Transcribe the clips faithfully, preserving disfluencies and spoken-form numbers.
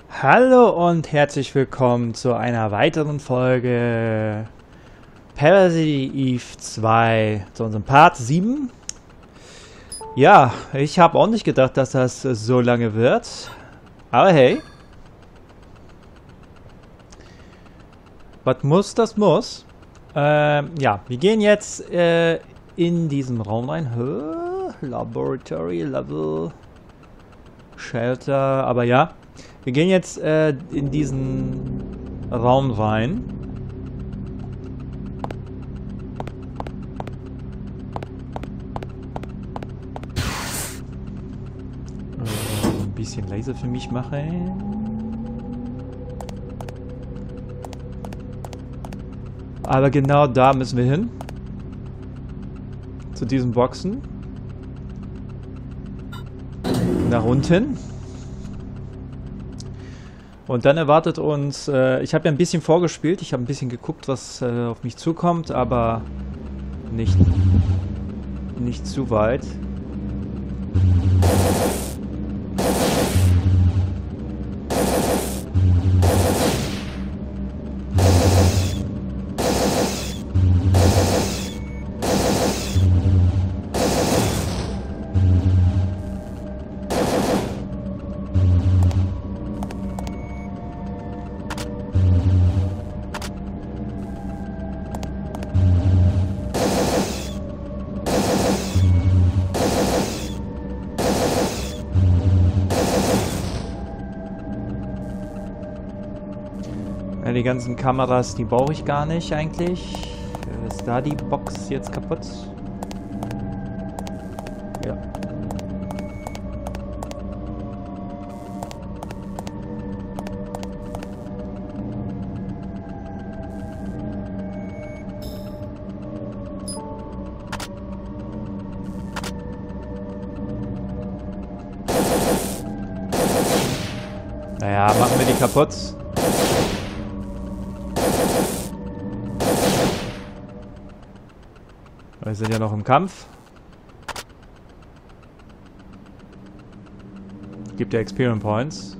Hallo und herzlich willkommen zu einer weiteren Folge Parasite Eve zwei, zu unserem Part sieben. Ja, ich habe auch nicht gedacht, dass das so lange wird. Aber hey. Was muss, das muss. Ähm, ja, wir gehen jetzt äh, in diesen Raum rein. Huh? Laboratory Level Shelter, aber ja. Wir gehen jetzt äh, in diesen Raum rein. Äh, ein bisschen leiser für mich machen. Aber genau da müssen wir hin. Zu diesen Boxen. Nach unten. Und dann erwartet uns, äh, ich habe ja ein bisschen vorgespielt, ich habe ein bisschen geguckt, was äh, auf mich zukommt, aber nicht, nicht zu weit. Ja, die ganzen Kameras, die brauche ich gar nicht eigentlich. Ist da die Box jetzt kaputt? Ja. Naja, machen wir die kaputt. Wir sind ja noch im Kampf. Gibt ja Experience Points.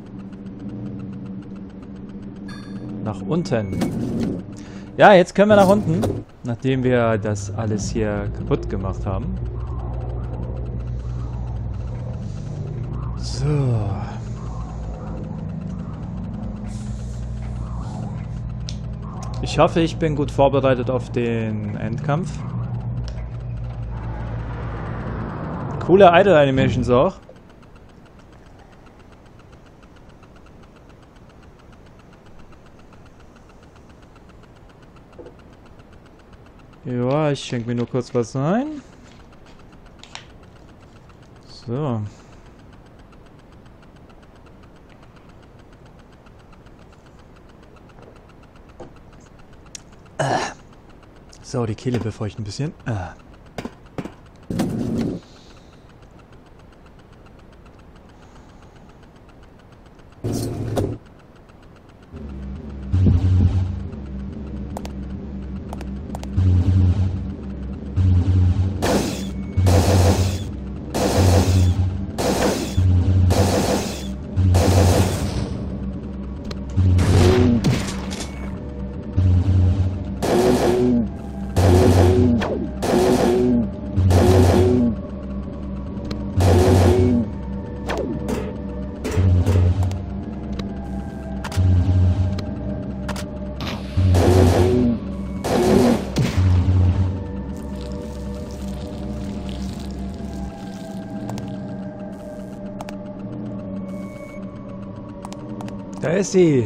Nach unten. Ja, jetzt können wir nach unten. Nachdem wir das alles hier kaputt gemacht haben. So. Ich hoffe, ich bin gut vorbereitet auf den Endkampf. Coole Idle Animations auch. Ja, ich schenke mir nur kurz was ein. So. So, die Kehle befeuchten ein bisschen. Da ist sie.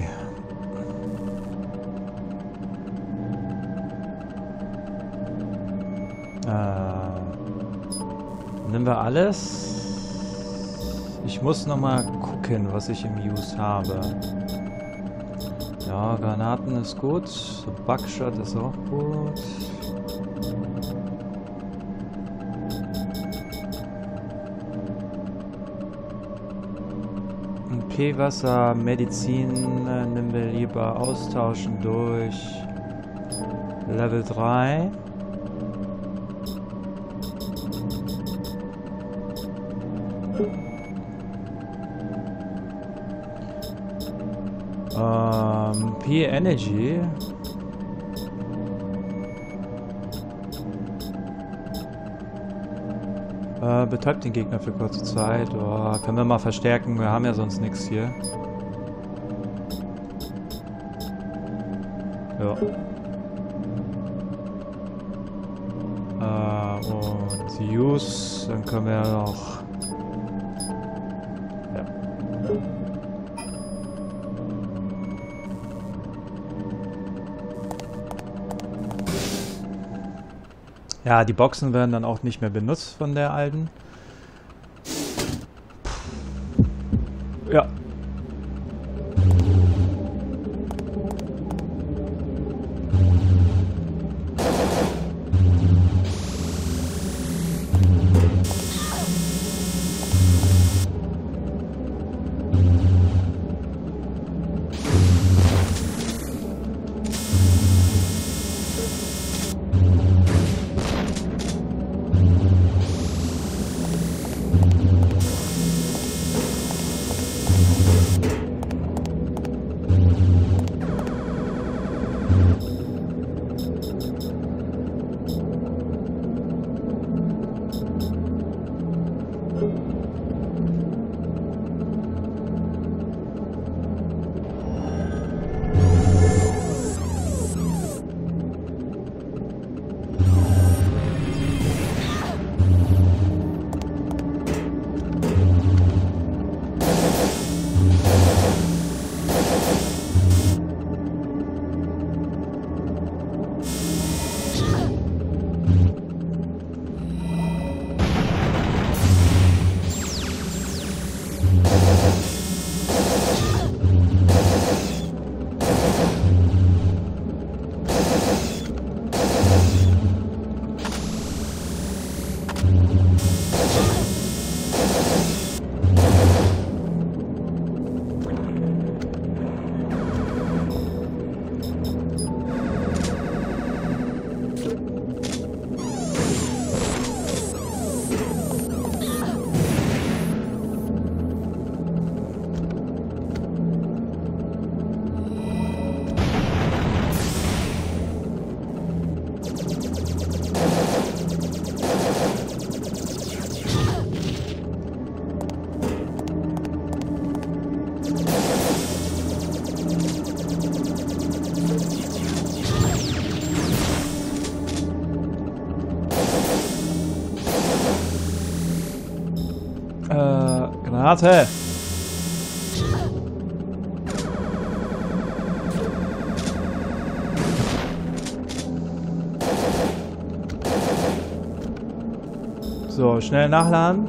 Äh, nehmen wir alles. Ich muss noch mal gucken, was ich im Use habe. Ja, Granaten ist gut. Buckshot ist auch gut. Okay, Wasser, Medizin äh, nehmen wir lieber austauschen durch Level drei. Ähm, P Energy. Äh, betäubt den Gegner für kurze Zeit. Oh, können wir mal verstärken. Wir haben ja sonst nichts hier. Ja. Äh, und Use. Dann können wir noch... Ja. Ja, die Boxen werden dann auch nicht mehr benutzt von der alten. Ja. Granate! So, schnell nachladen.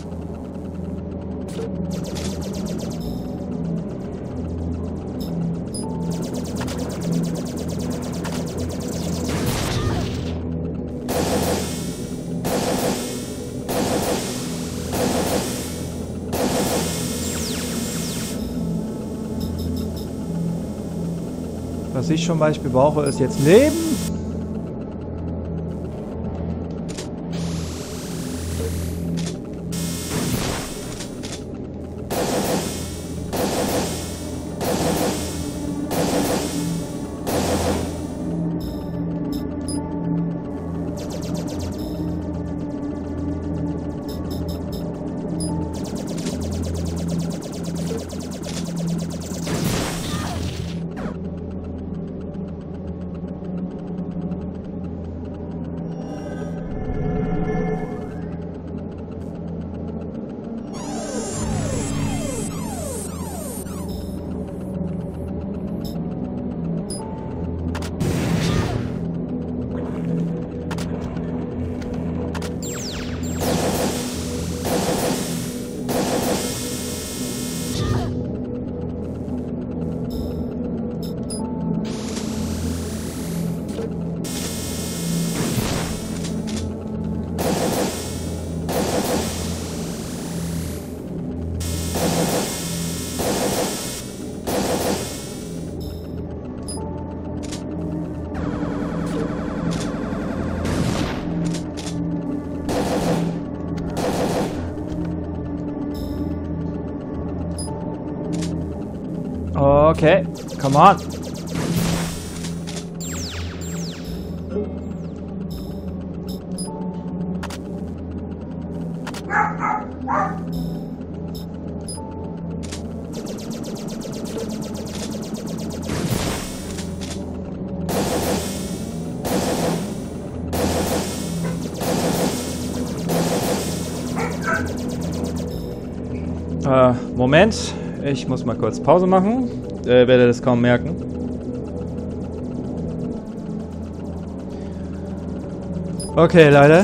Was ich zum Beispiel brauche, ist jetzt Leben. Okay, come on. Äh, Moment. Ich muss mal kurz Pause machen. Äh, werde das kaum merken. Okay, Leute.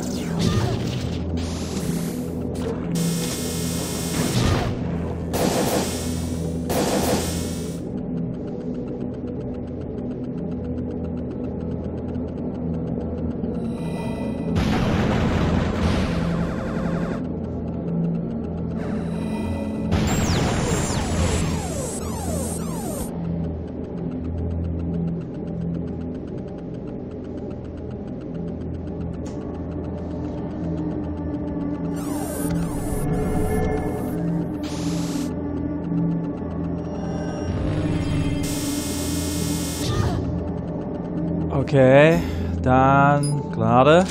Okay, dann gerade.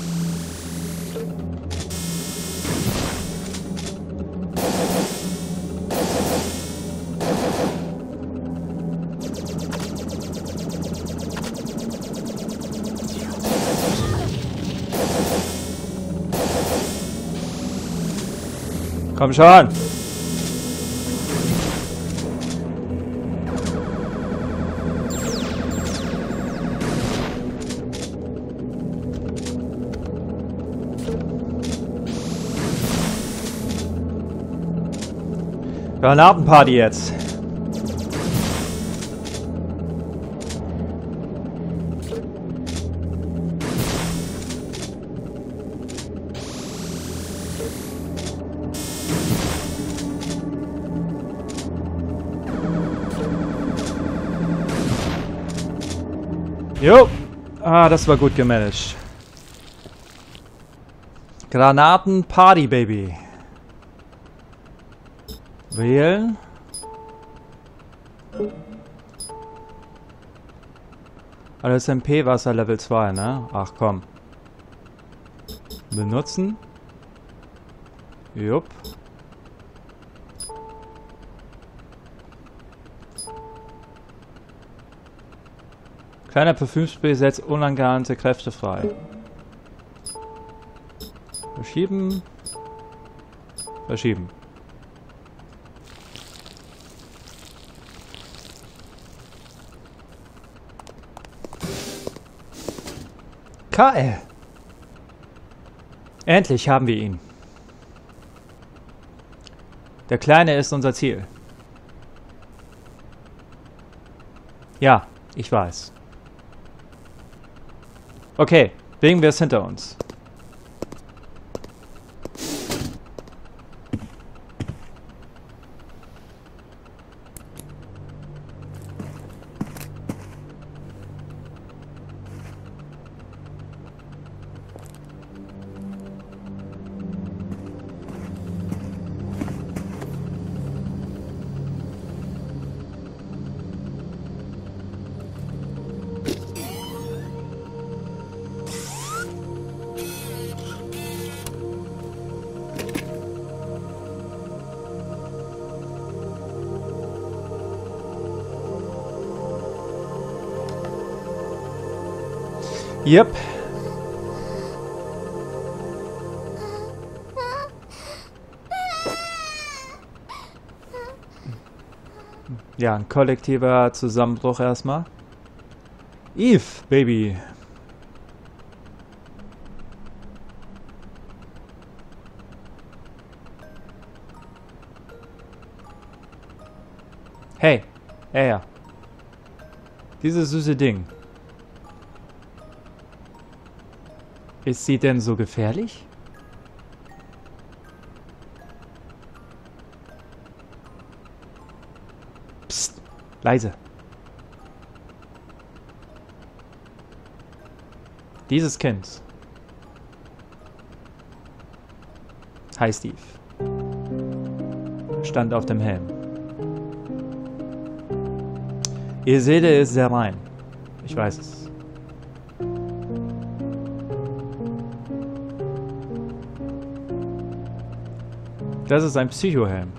Komm schon! Granatenparty jetzt. Jo. Ah, das war gut gemanagt. Granatenparty, Baby. Wählen. Alles M P-Wasser Level zwei, ne? Ach komm. Benutzen. Jupp. Kleiner Parfümspray setzt unangeahnte Kräfte frei. Verschieben. Verschieben. K L. Endlich haben wir ihn. Der Kleine ist unser Ziel. Ja, ich weiß. Okay, legen wir es hinter uns. Yep. Ja, ein kollektiver Zusammenbruch erstmal. Eve, Baby. Hey, er. Dieses süße Ding. Ist sie denn so gefährlich? Psst, leise. Dieses Kind heißt Eve. Stand auf dem Helm. Ihre Seele ist sehr rein. Ich weiß es. Das ist ein Psychohelm.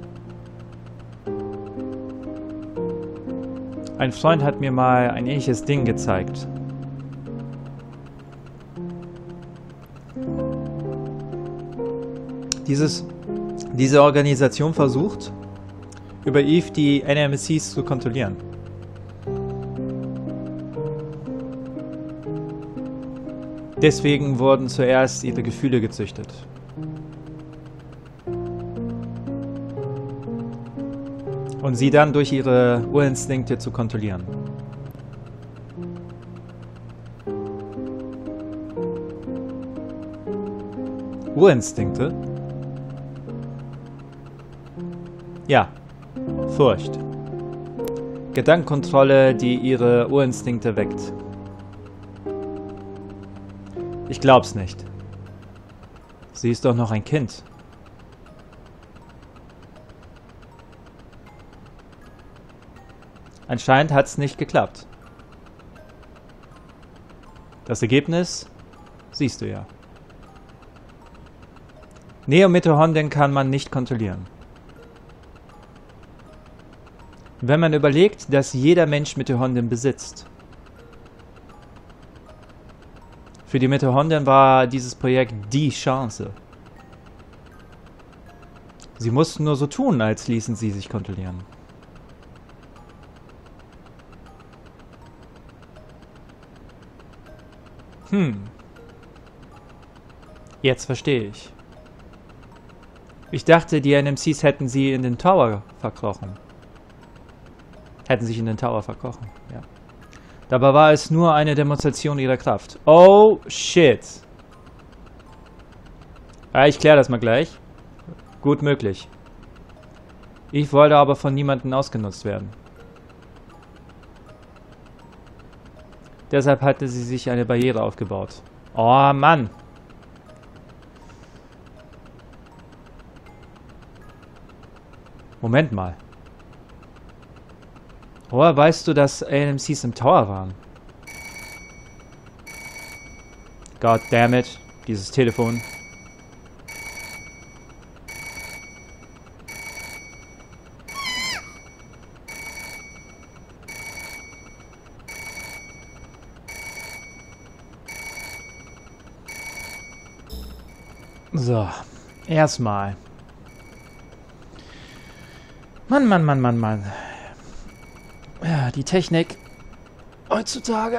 Ein Freund hat mir mal ein ähnliches Ding gezeigt. Dieses, diese Organisation versucht, über Eve die N M Cs zu kontrollieren. Deswegen wurden zuerst ihre Gefühle gezüchtet. Und sie dann durch ihre Urinstinkte zu kontrollieren. Urinstinkte? Ja, Furcht. Gedankenkontrolle, die ihre Urinstinkte weckt. Ich glaub's nicht. Sie ist doch noch ein Kind. Anscheinend hat's nicht geklappt. Das Ergebnis siehst du ja. Neo-Mitochondrien kann man nicht kontrollieren. Wenn man überlegt, dass jeder Mensch Mitochondrien besitzt. Für die Mitochondrien war dieses Projekt die Chance. Sie mussten nur so tun, als ließen sie sich kontrollieren. Hm. Jetzt verstehe ich. Ich dachte, die N M Cs hätten sie in den Tower verkrochen. Hätten sich in den Tower verkrochen, ja. Dabei war es nur eine Demonstration ihrer Kraft. Oh, shit. Ja, ich kläre das mal gleich. Gut möglich. Ich wollte aber von niemandem ausgenutzt werden. Deshalb hatte sie sich eine Barriere aufgebaut. Oh, Mann. Moment mal. Woher weißt du, dass A N M Cs im Tower waren? God damn it. Dieses Telefon. So. Erstmal. Mann, Mann, Mann, Mann, Mann. Ja, die Technik heutzutage.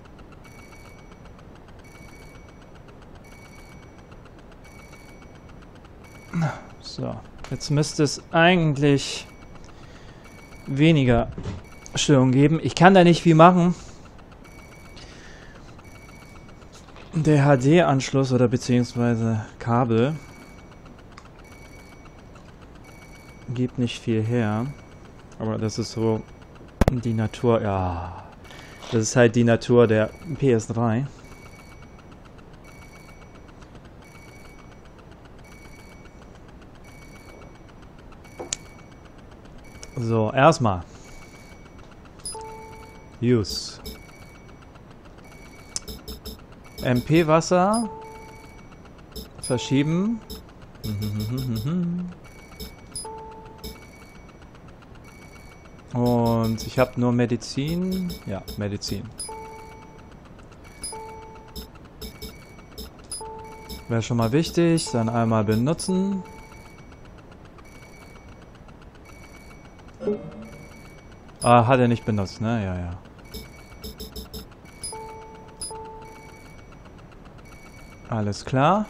So, jetzt müsste es eigentlich weniger Störungen geben. Ich kann da nicht viel machen. Der H D-Anschluss oder beziehungsweise Kabel gibt nicht viel her. Aber das ist so die Natur, ja. Das ist halt die Natur der P S drei. So, erstmal. Use. M P-Wasser. Verschieben. Und ich habe nur Medizin. Ja, Medizin. Wäre schon mal wichtig. Dann einmal benutzen. Ah, hat er nicht benutzt, ne? Ja, ja. Alles klar.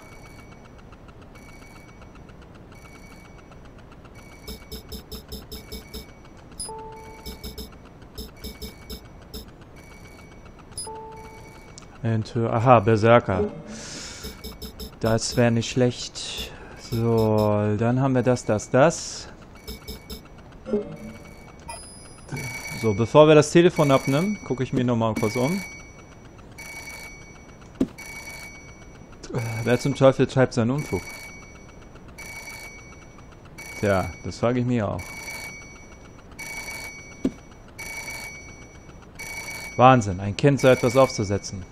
Enter. Aha, Berserker. Das wäre nicht schlecht. So, dann haben wir das, das, das. So, bevor wir das Telefon abnehmen, gucke ich mir nochmal kurz um. Wer zum Teufel treibt seinen Unfug? Tja, das frage ich mich auch. Wahnsinn, ein Kind so etwas aufzusetzen.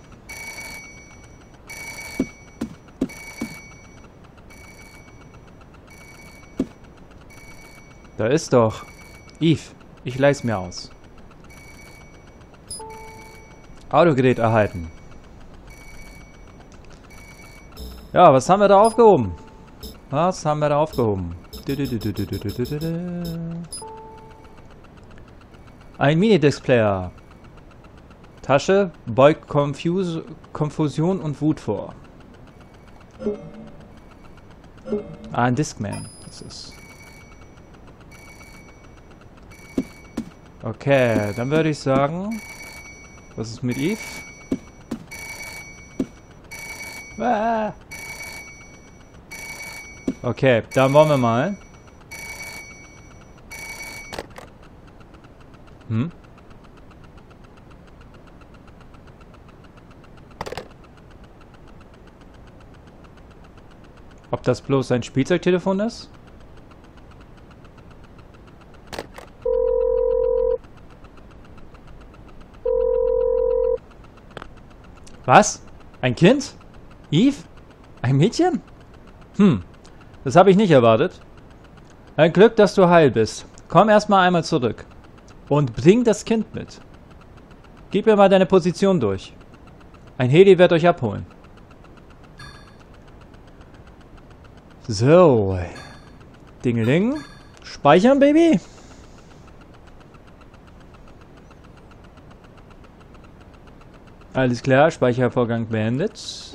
Da ist doch. Eve, ich leih's mir aus. Audiogerät erhalten. Ja, was haben wir da aufgehoben? Was haben wir da aufgehoben? Ein Minidisc-Player. Tasche beugt Confuse, Konfusion und Wut vor. Ah, ein Discman. Das ist. Okay, dann würde ich sagen, was ist mit Eve? Ah. Okay, dann wollen wir mal. Hm? Ob das bloß ein Spielzeugtelefon ist? Was? Ein Kind? Eve? Ein Mädchen? Hm, das habe ich nicht erwartet. Ein Glück, dass du heil bist. Komm erstmal einmal zurück. Und bring das Kind mit. Gib mir mal deine Position durch. Ein Heli wird euch abholen. So. Dingeling. Speichern, Baby. Alles klar, Speichervorgang beendet.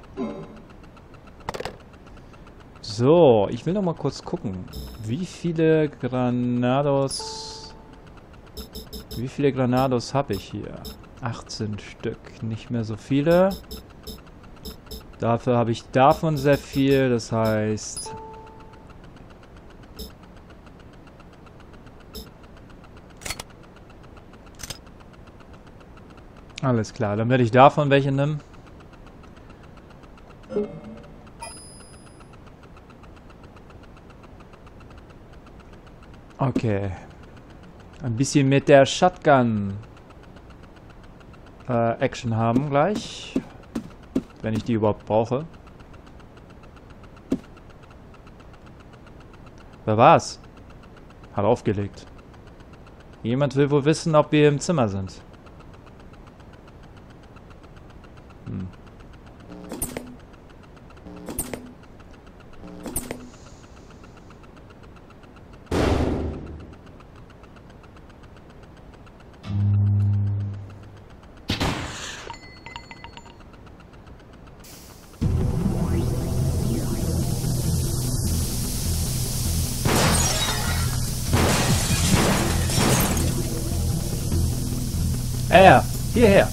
So, ich will noch mal kurz gucken, wie viele Granados, wie viele Granados habe ich hier? achtzehn Stück, nicht mehr so viele. Dafür habe ich davon sehr viel, das heißt... Alles klar, dann werde ich davon welche nehmen. Okay. Ein bisschen mit der Shotgun äh, Action haben gleich. Wenn ich die überhaupt brauche. Wer war's? Hat aufgelegt. Jemand will wohl wissen, ob wir im Zimmer sind. Hm. Äh, hierher.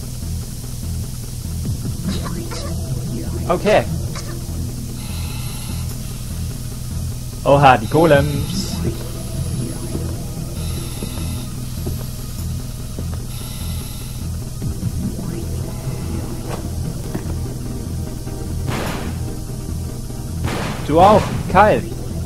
Okay. Oha, die Golems. Du auch, Kyle.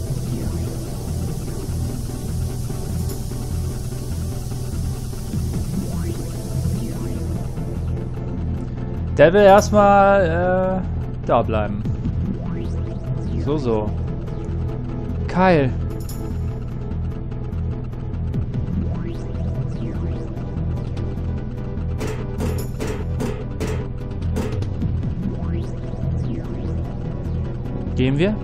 Der will erstmal äh, da bleiben. So, so. Kyle. Gehen wir?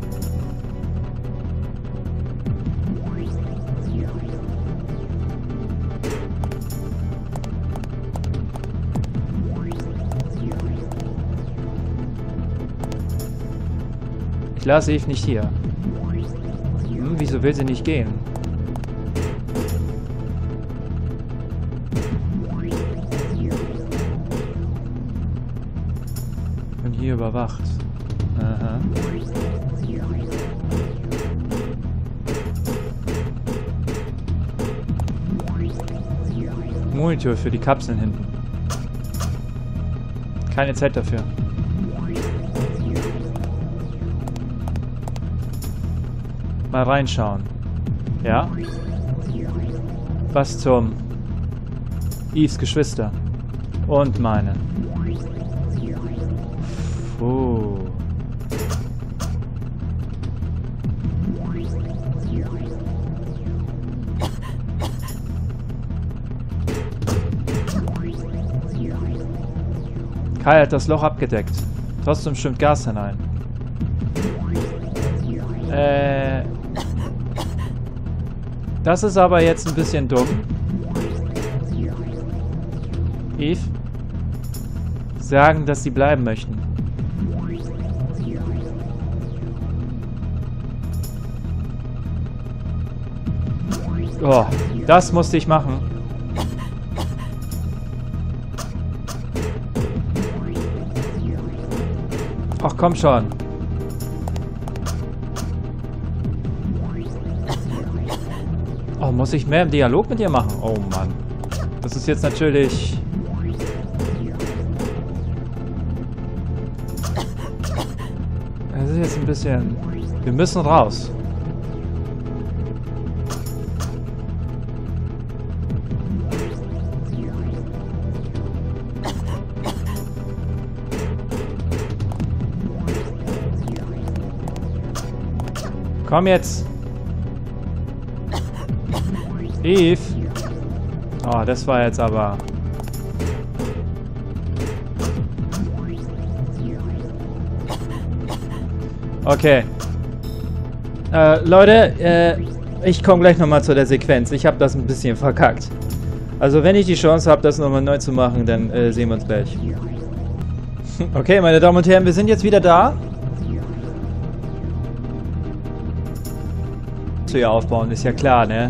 Ich lasse Eve nicht hier. Hm, wieso will sie nicht gehen? Und hier überwacht. Aha. Monitor für die Kapseln hinten. Keine Zeit dafür. Mal reinschauen. Ja? Was zum... Eves Geschwister. Und meine. Puh. Kai hat das Loch abgedeckt. Trotzdem strömt Gas hinein. Äh... Das ist aber jetzt ein bisschen dumm. Eve? Sagen, dass sie bleiben möchten. Oh, das musste ich machen. Ach, komm schon. Oh, muss ich mehr im Dialog mit ihr machen? Oh Mann. Das ist jetzt natürlich... Das ist jetzt ein bisschen... Wir müssen raus. Komm jetzt. Eve. Oh, das war jetzt aber... Okay. Äh, Leute, äh, ich komme gleich nochmal zu der Sequenz. Ich habe das ein bisschen verkackt. Also wenn ich die Chance habe, das nochmal neu zu machen, dann äh, sehen wir uns gleich. Okay, meine Damen und Herren, wir sind jetzt wieder da. Zu ihr aufbauen, ist ja klar, ne?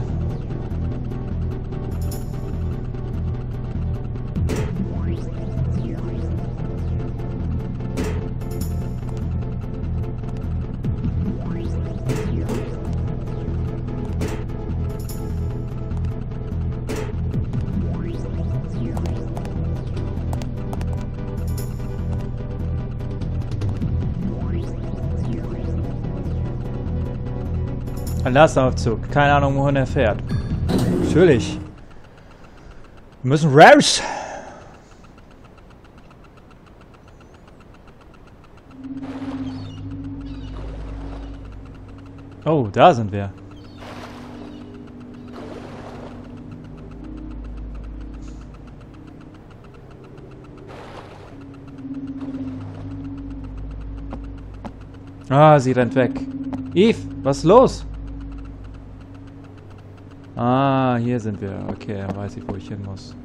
Ein Lastaufzug. Keine Ahnung, wohin er fährt. Natürlich. Wir müssen raus. Oh, da sind wir. Ah, sie rennt weg. Eve, was ist los? Ah, hier sind wir. Okay, dann weiß ich, wo ich hin muss.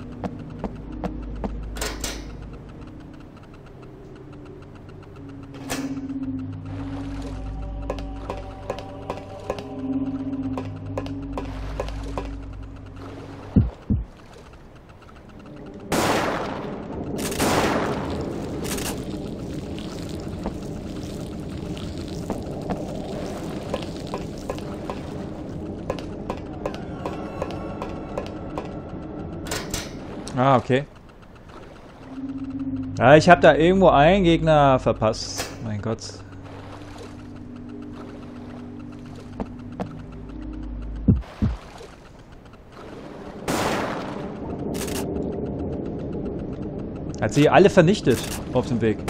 Ah, okay. Ja, ich habe da irgendwo einen Gegner verpasst. Mein Gott. Hat sie alle vernichtet auf dem Weg.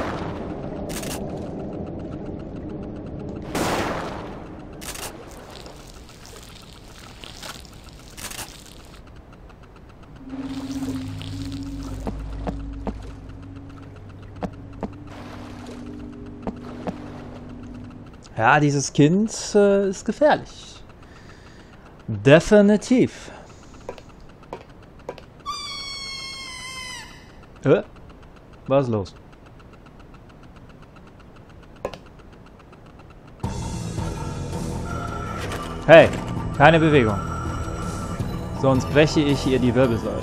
Ja, dieses Kind äh, ist gefährlich. Definitiv. Äh? Was ist los? Hey, keine Bewegung. Sonst breche ich ihr die Wirbelsäule.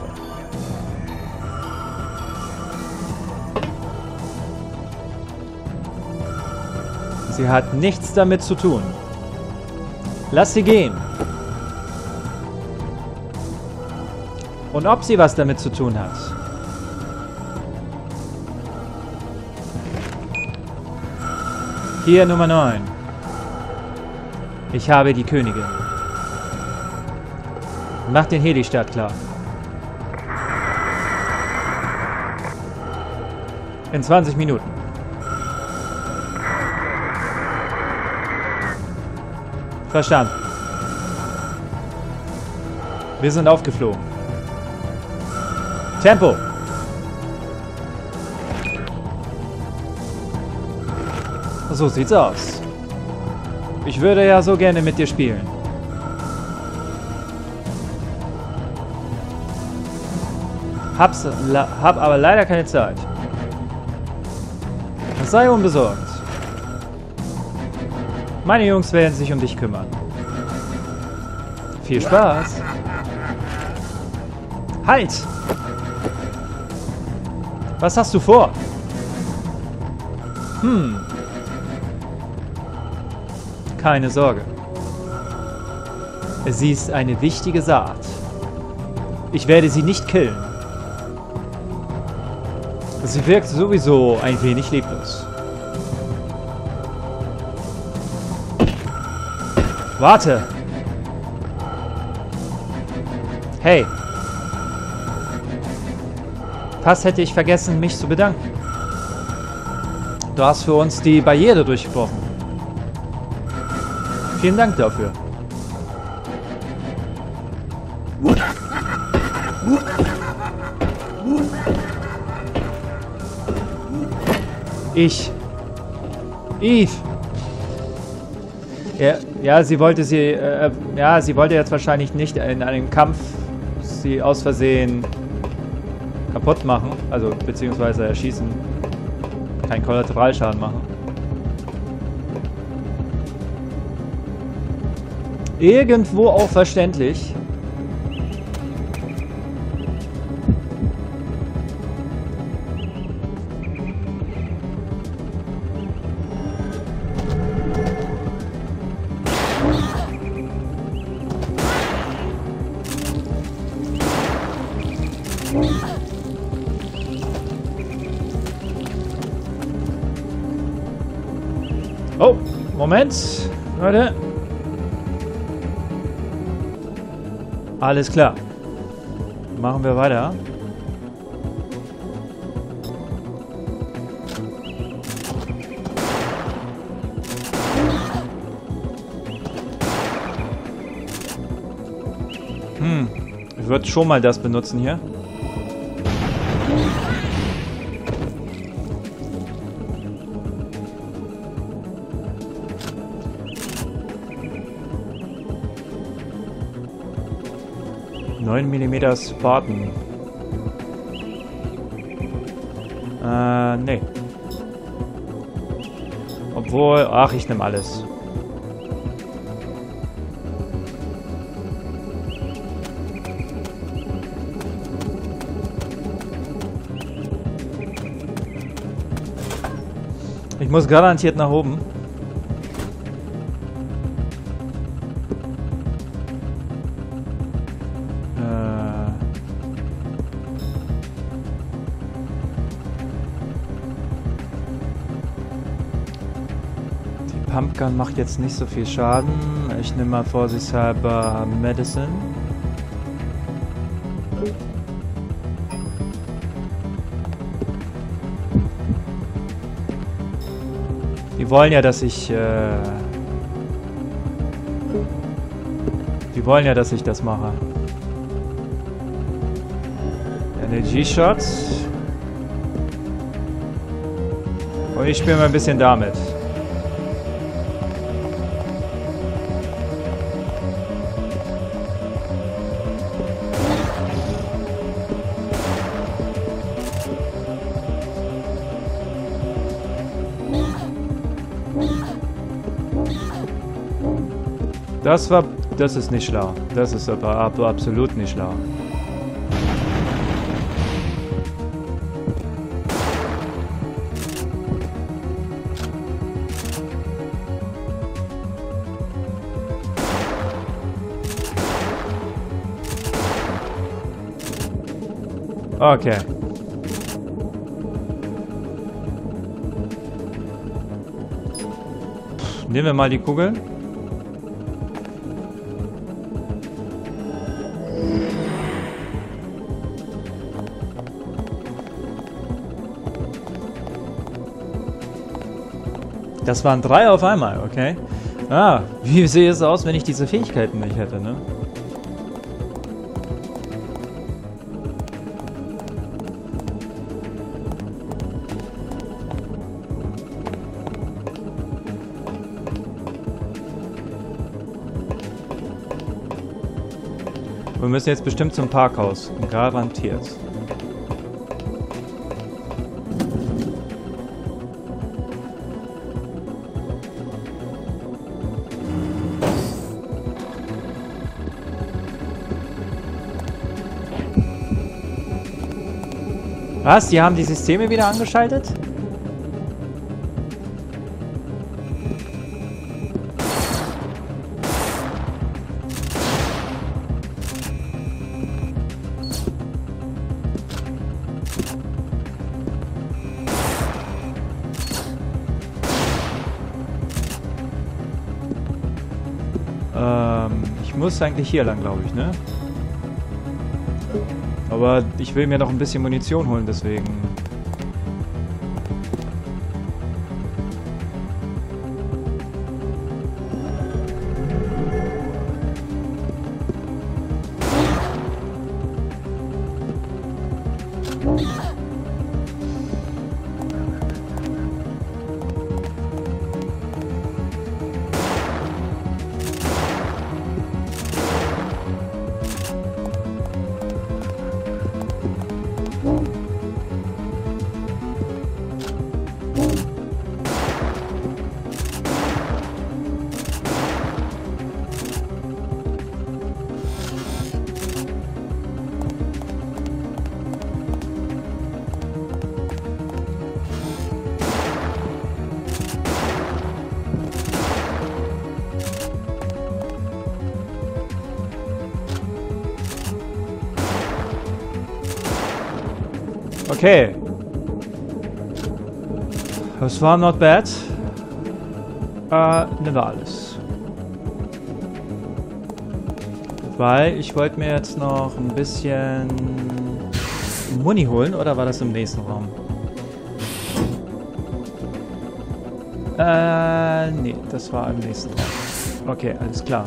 Sie hat nichts damit zu tun. Lass sie gehen. Und ob sie was damit zu tun hat. Hier Nummer neun. Ich habe die Königin. Mach den Heli-Start klar. In zwanzig Minuten. Verstanden. Wir sind aufgeflogen. Tempo. So sieht's aus. Ich würde ja so gerne mit dir spielen. Hab's, hab aber leider keine Zeit. Sei unbesorgt. Meine Jungs werden sich um dich kümmern. Viel Spaß. Halt! Was hast du vor? Hm. Keine Sorge. Sie ist eine wichtige Saat. Ich werde sie nicht killen. Sie wirkt sowieso ein wenig leblos. Warte! Hey! Fast hätte ich vergessen, mich zu bedanken. Du hast für uns die Barriere durchgebrochen. Vielen Dank dafür. Ich. Eve. Ja, ja, sie wollte sie, äh, ja, sie wollte jetzt wahrscheinlich nicht in einem Kampf sie aus Versehen kaputt machen, also beziehungsweise erschießen, keinen Kollateralschaden machen. Irgendwo auch verständlich. Oh, Moment, Leute. Alles klar. Machen wir weiter. Hm, ich würde schon mal das benutzen hier. neun Millimeter Spartan. Äh, nee. Obwohl, ach, ich nehme alles. Ich muss garantiert nach oben. Pumpgun macht jetzt nicht so viel Schaden. Ich nehme mal vorsichtshalber Medicine. Die wollen ja, dass ich... Äh die wollen ja, dass ich das mache. Energy Shots. Und ich spiele mal ein bisschen damit. Das war... Das ist nicht schlau. Das ist aber absolut nicht schlau. Okay. Nehmen wir mal die Kugeln. Das waren drei auf einmal, okay. Ah, wie sehe es aus, wenn ich diese Fähigkeiten nicht hätte, ne? Wir müssen jetzt bestimmt zum Parkhaus. Garantiert. Was? Die haben die Systeme wieder angeschaltet? Ähm, ich muss eigentlich hier lang, glaube ich, ne? Aber ich will mir noch ein bisschen Munition holen, deswegen. Okay. Das war not bad. Äh, nehmen wir alles. Weil ich wollte mir jetzt noch ein bisschen Muni holen, oder war das im nächsten Raum? Äh, nee, das war im nächsten Raum. Okay, alles klar.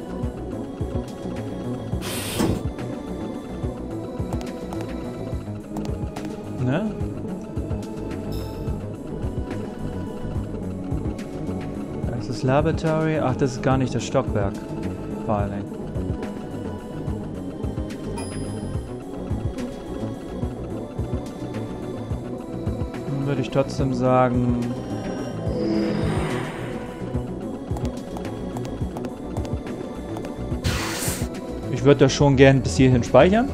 Ne? Das ist Laboratory. Ach, das ist gar nicht das Stockwerk. Vor allen Dingen. Dann würde ich trotzdem sagen... Ich würde das schon gern bis hierhin speichern.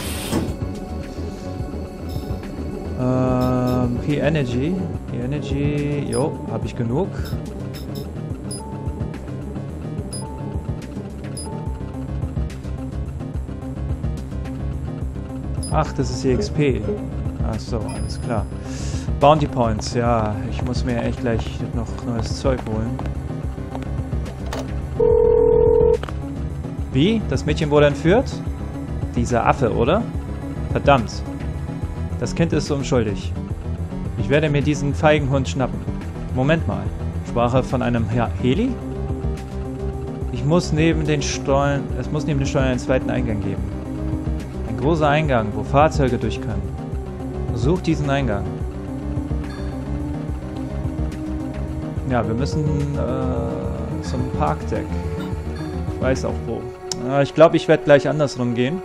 Ähm, P Energy. P Energy. Jo, habe ich genug. Ach, das ist E X P. Ach so, alles klar. Bounty Points, ja. Ich muss mir echt gleich noch neues Zeug holen. Wie? Das Mädchen wurde entführt? Dieser Affe, oder? Verdammt. Das Kind ist unschuldig. Ich werde mir diesen feigen Hund schnappen. Moment mal. Sprach er von einem He Heli? Ich muss neben den Stollen... Es muss neben den Stollen einen zweiten Eingang geben. Ein großer Eingang, wo Fahrzeuge durch können. Such diesen Eingang. Ja, wir müssen äh, zum Parkdeck. Ich weiß auch wo. Äh, ich glaube, ich werde gleich andersrum gehen.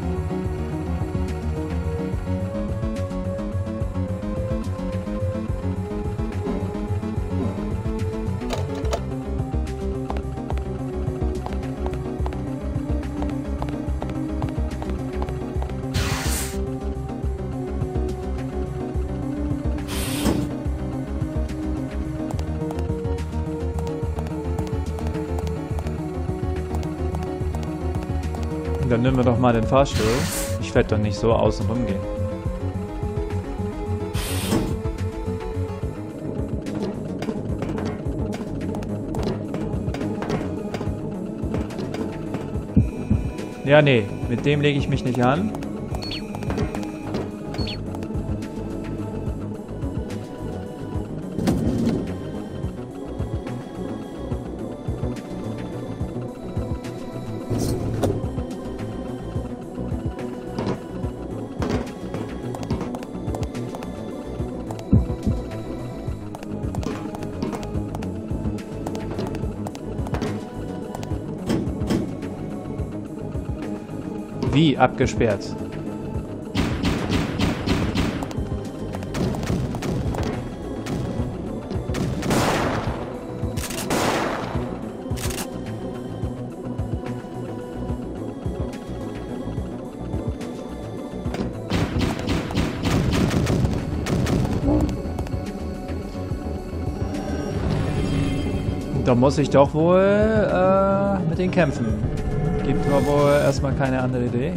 Dann nehmen wir doch mal den Fahrstuhl. Ich werde doch nicht so außen rum gehen. Ja, nee, mit dem lege ich mich nicht an. Wie abgesperrt? Da muss ich doch wohl äh, mit den kämpfen. Gibt mir wohl erstmal keine andere Idee.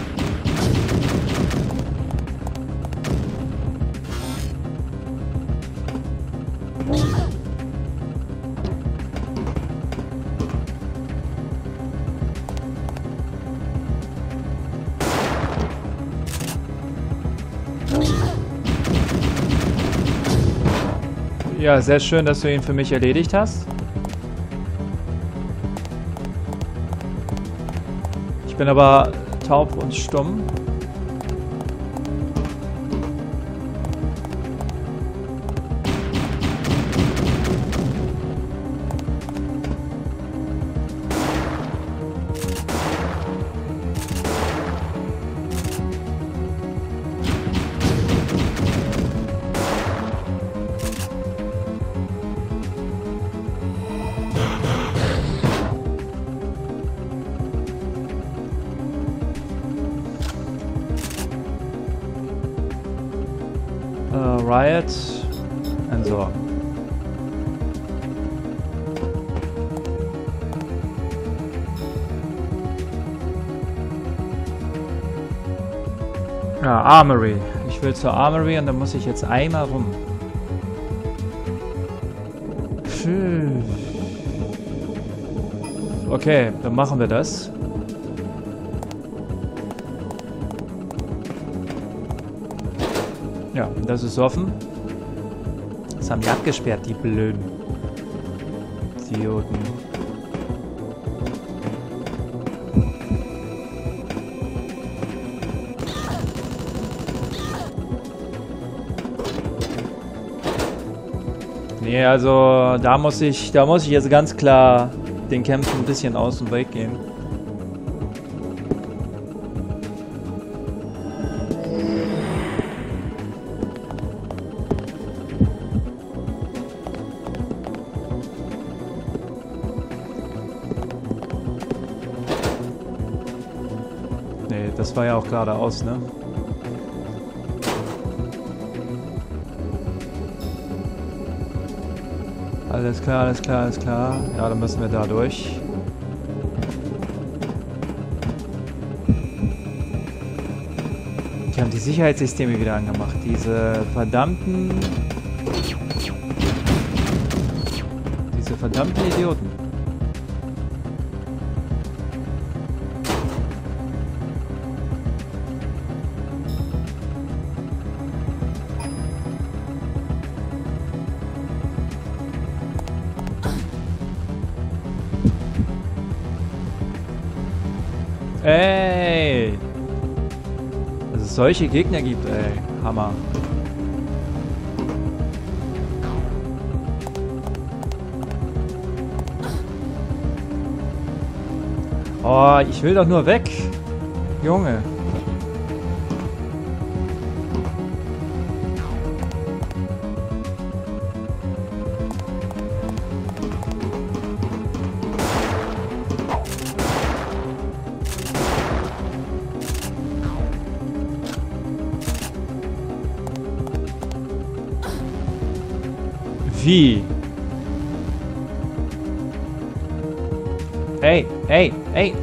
Ja, sehr schön, dass du ihn für mich erledigt hast. Ich bin aber taub und stumm. Uh, Riot and so. Ja, Armory. Ich will zur Armory und dann muss ich jetzt einmal rum. Okay, dann machen wir das. Ja, das ist offen. Das haben die abgesperrt, die blöden Idioten. Nee, also da muss ich, da muss ich jetzt ganz klar den Kämpfen ein bisschen aus dem Weg gehen. Nee, das war ja auch geradeaus, ne? Alles klar, alles klar, alles klar. Ja, dann müssen wir da durch. Die haben die Sicherheitssysteme wieder angemacht. Diese verdammten... Diese verdammten Idioten. Ey! Dass es solche Gegner gibt, ey. Hammer. Oh, ich will doch nur weg. Junge. Wie? Ey, ey, ey.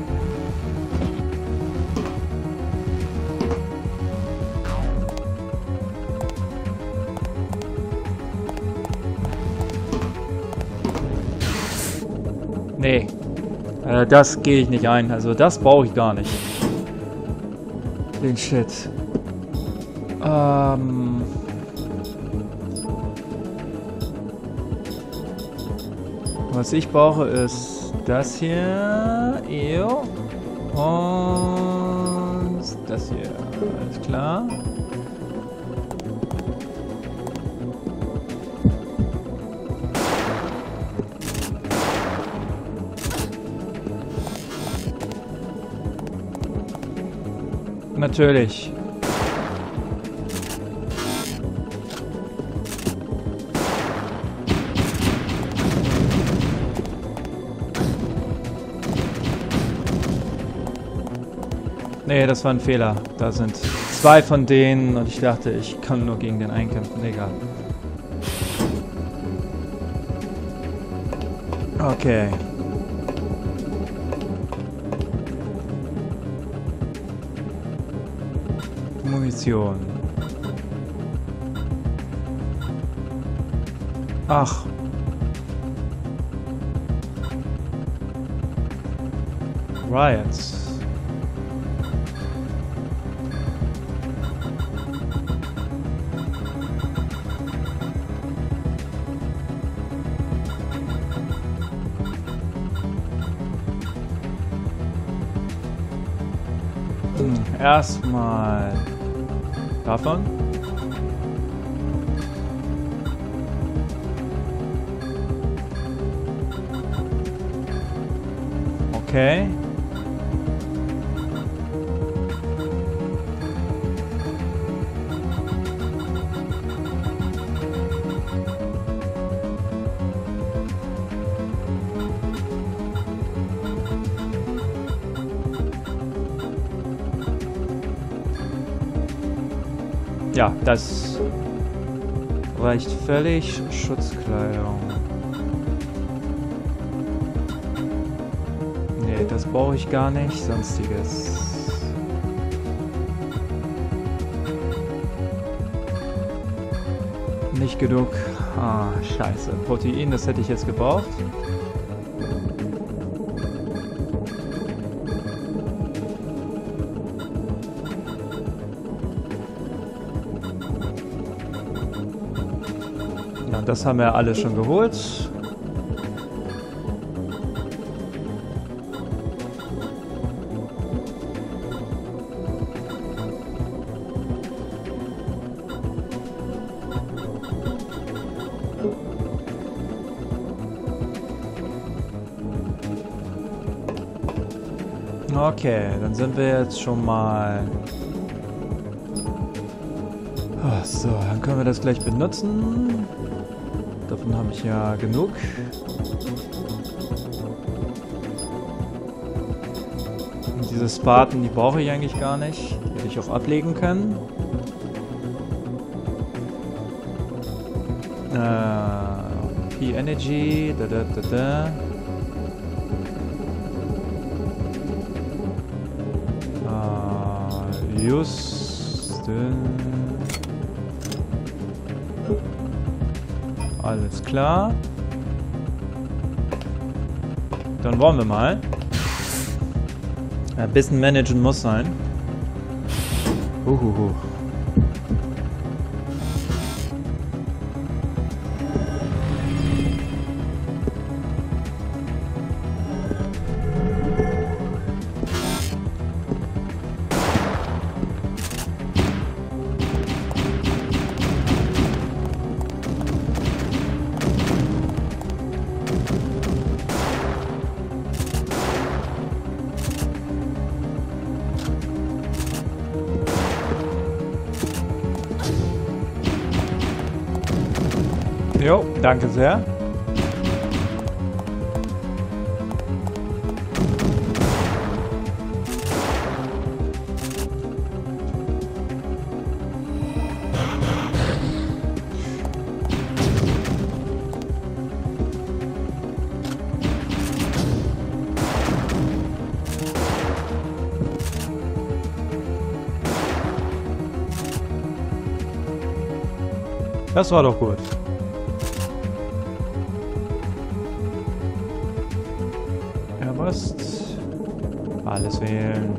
Nee. Äh, das gehe ich nicht ein. Also das brauche ich gar nicht. Den Shit. Ähm... Was ich brauche ist das hier. Ew. Und das hier. Alles klar. Natürlich. Nee, das war ein Fehler. Da sind zwei von denen und ich dachte, ich kann nur gegen den einen kämpfen. Egal. Okay. Munition. Ach. Riots. Hm, erstmal davon. Okay. Ja, das reicht völlig. Schutzkleidung. Nee, das brauche ich gar nicht. Sonstiges. Nicht genug. Ah, scheiße. Protein, das hätte ich jetzt gebraucht. Ja, das haben wir alle schon geholt. Okay, dann sind wir jetzt schon mal... Ach so, dann können wir das gleich benutzen. Davon habe ich ja genug. Und diese Spartan, die brauche ich eigentlich gar nicht. Die hätte ich auch ablegen können. Äh, P-Energy, da da da da. Justin. Alles klar. Dann wollen wir mal. Ein bisschen managen muss sein. Uhuhu. Jo, danke sehr. Das war doch gut. Alles wählen.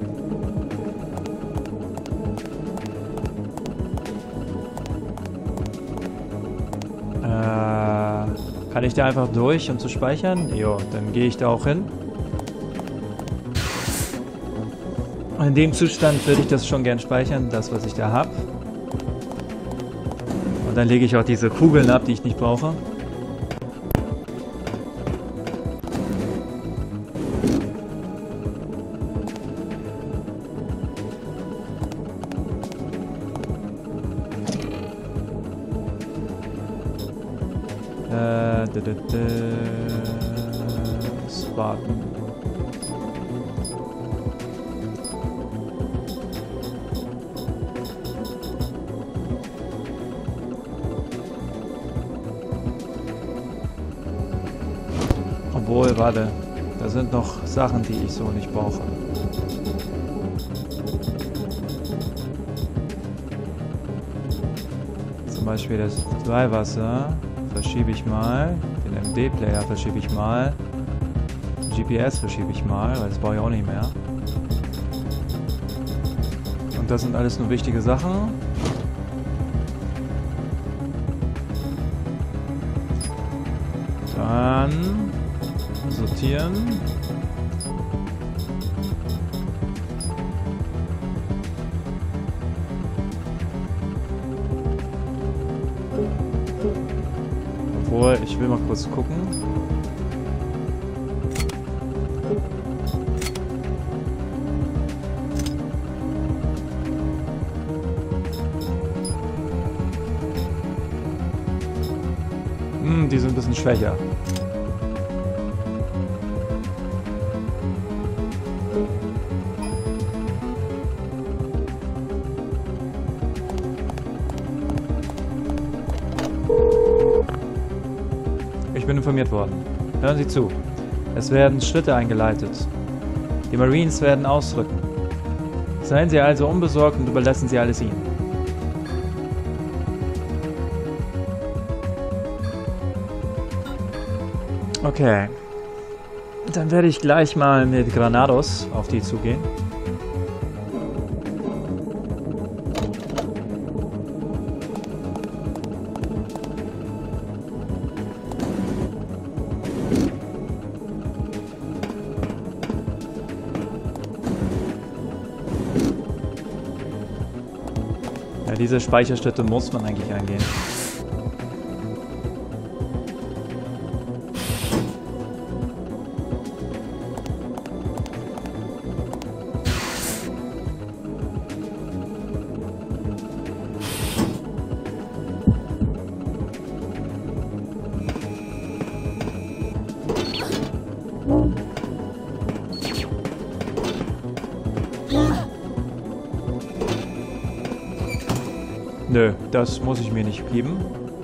Äh, kann ich da einfach durch, um zu speichern? Jo, dann gehe ich da auch hin. In dem Zustand würde ich das schon gern speichern, das was ich da habe. Und dann lege ich auch diese Kugeln ab, die ich nicht brauche. da, da, da. Spartan. Obwohl, warte. Da sind noch Sachen, die ich so nicht brauche. Zum Beispiel das Dreiwasser verschiebe ich mal. Den M D-Player verschiebe ich mal. G P S verschiebe ich mal, weil das brauche ich auch nicht mehr. Und das sind alles nur wichtige Sachen. Dann sortieren. Obwohl, ich will mal kurz gucken. Hm, die sind ein bisschen schwächer. Ich bin informiert worden. Hören Sie zu. Es werden Schritte eingeleitet. Die Marines werden ausrücken. Seien Sie also unbesorgt und überlassen Sie alles ihnen. Okay. Dann werde ich gleich mal mit Granados auf die zugehen. Ja, diese Speicherstätte muss man eigentlich eingehen. Nö, das muss ich mir nicht geben.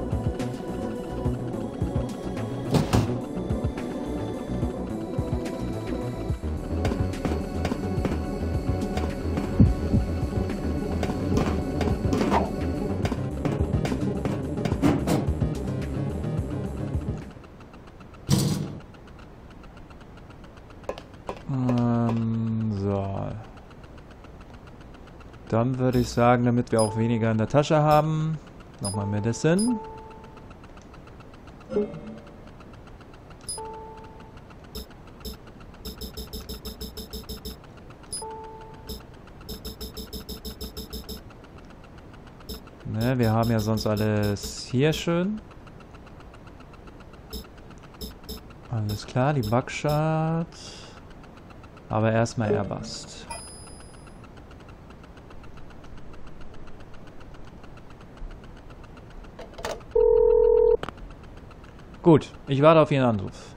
Ähm, so. Dann würde ich sagen, damit wir auch weniger in der Tasche haben, nochmal Medicine. Ne, wir haben ja sonst alles hier schön. Alles klar, die Buckshot. Aber erstmal Airbust. Gut, ich warte auf Ihren Anruf.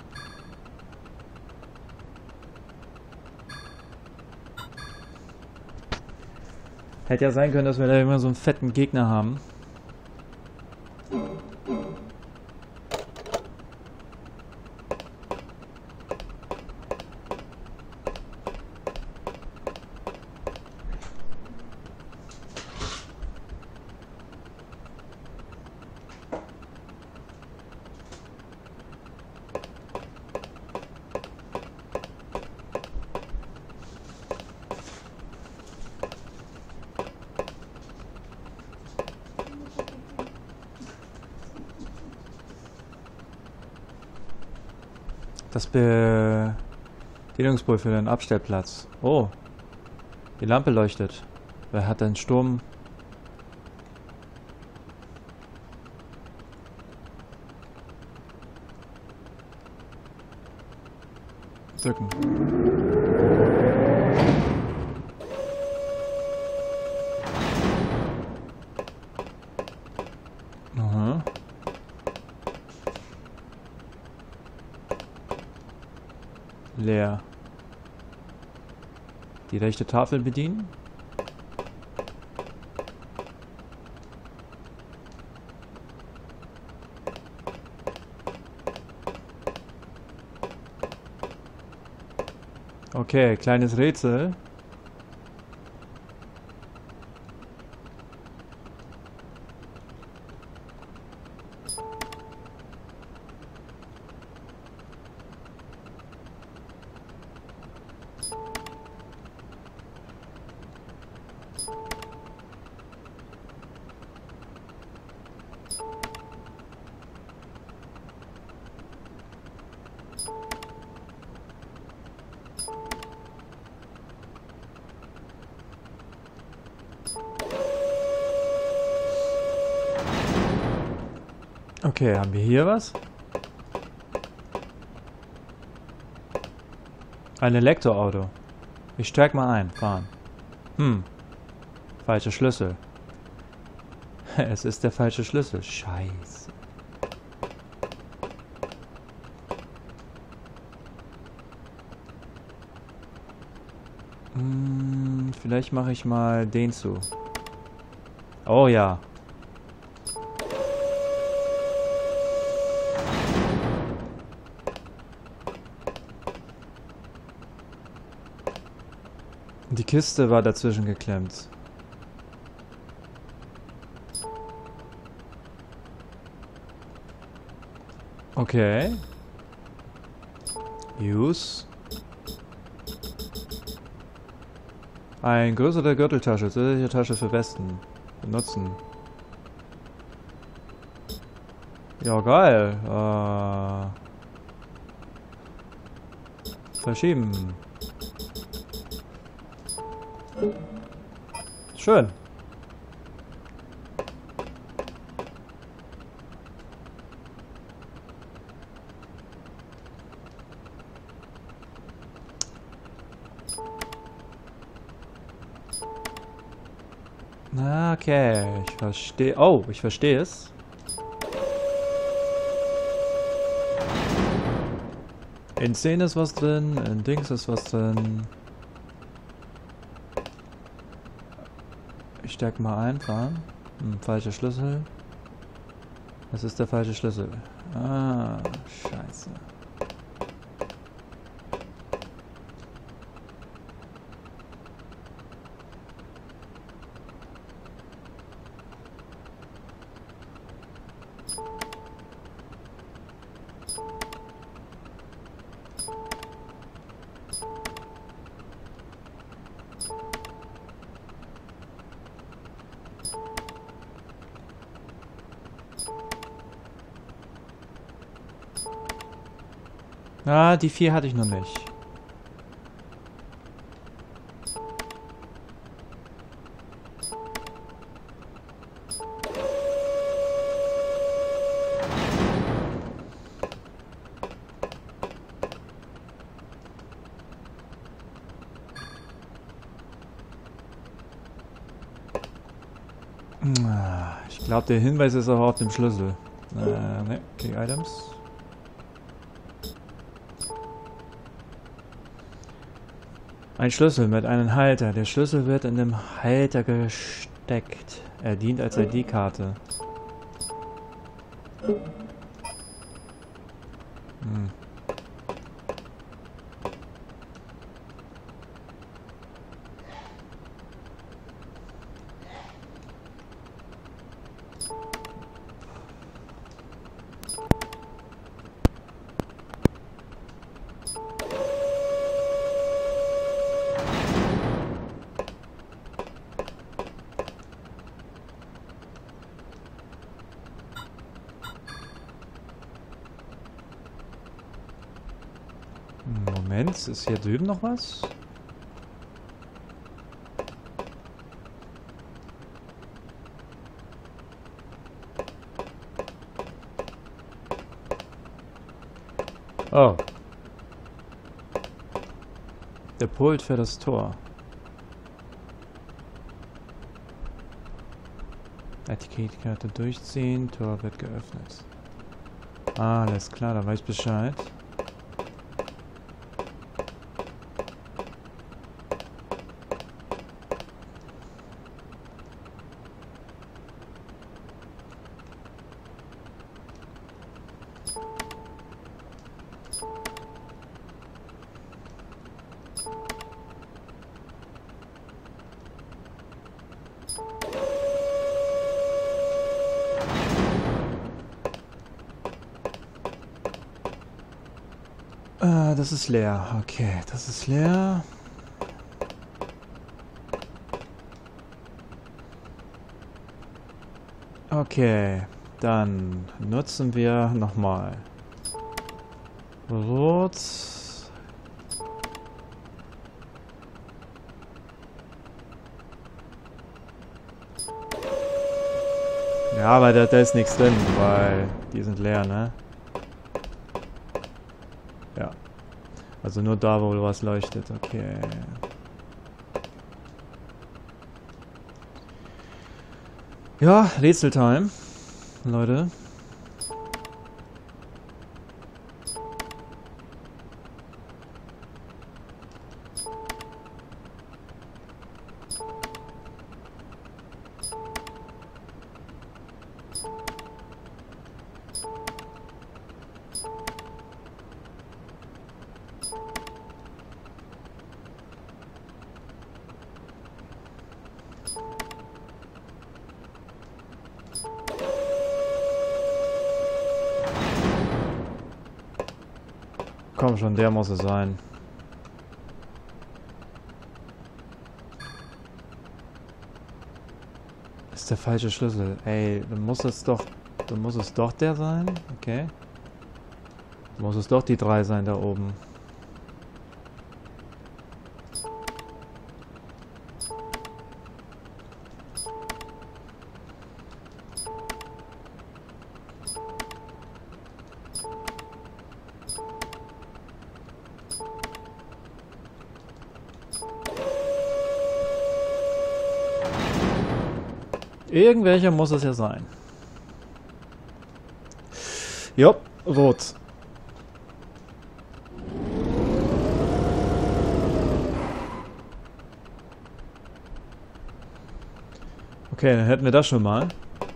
Hätte ja sein können, dass wir da immer so einen fetten Gegner haben. Das Bedienungspult für den Abstellplatz. Oh. Die Lampe leuchtet. Wer hat denn Sturm? Drücken. Aha. Leer. Die rechte Tafel bedienen. Okay, kleines Rätsel. Okay, haben wir hier was? Ein Elektroauto. Ich steig mal ein. Fahren. Hm. Falscher Schlüssel. Es ist der falsche Schlüssel. Scheiße. Hm, vielleicht mache ich mal den zu. Oh ja. Die Kiste war dazwischen geklemmt. Okay. Use. Ein größere Gürteltasche, zusätzliche Tasche für Westen. Benutzen. Ja, geil. Äh, verschieben. Schön. Okay, ich verstehe. Oh, ich verstehe es. In zehn ist was drin, in Dings ist was drin. Ich steig mal ein, fahren. Hm, falscher Schlüssel. Das ist der falsche Schlüssel. Ah, scheiße. Ah, die vier hatte ich noch nicht. Ich glaube, der Hinweis ist auch auf dem Schlüssel. Äh, ne, okay, Items. Ein Schlüssel mit einem Halter. Der Schlüssel wird in dem Halter gesteckt. Er dient als I D-Karte. Hm. Moment, ist hier drüben noch was? Oh. Der Pult für das Tor. Etiketkarte durchziehen, Tor wird geöffnet. Ah, alles klar, da weiß ich Bescheid. Äh, das ist leer. Okay, das ist leer. Okay, dann nutzen wir nochmal Rot. Ja, aber da, da ist nichts drin, weil die sind leer, ne? Ja. Also nur da, wo was leuchtet, okay. Ja, Rätseltime, Leute. Komm schon, der muss es sein. Ist der falsche Schlüssel. Ey, dann muss es doch... Dann muss es doch der sein? Okay. Dann muss es doch die drei sein da oben. Irgendwelcher muss es ja sein. Jo, rot. Okay, dann hätten wir das schon mal.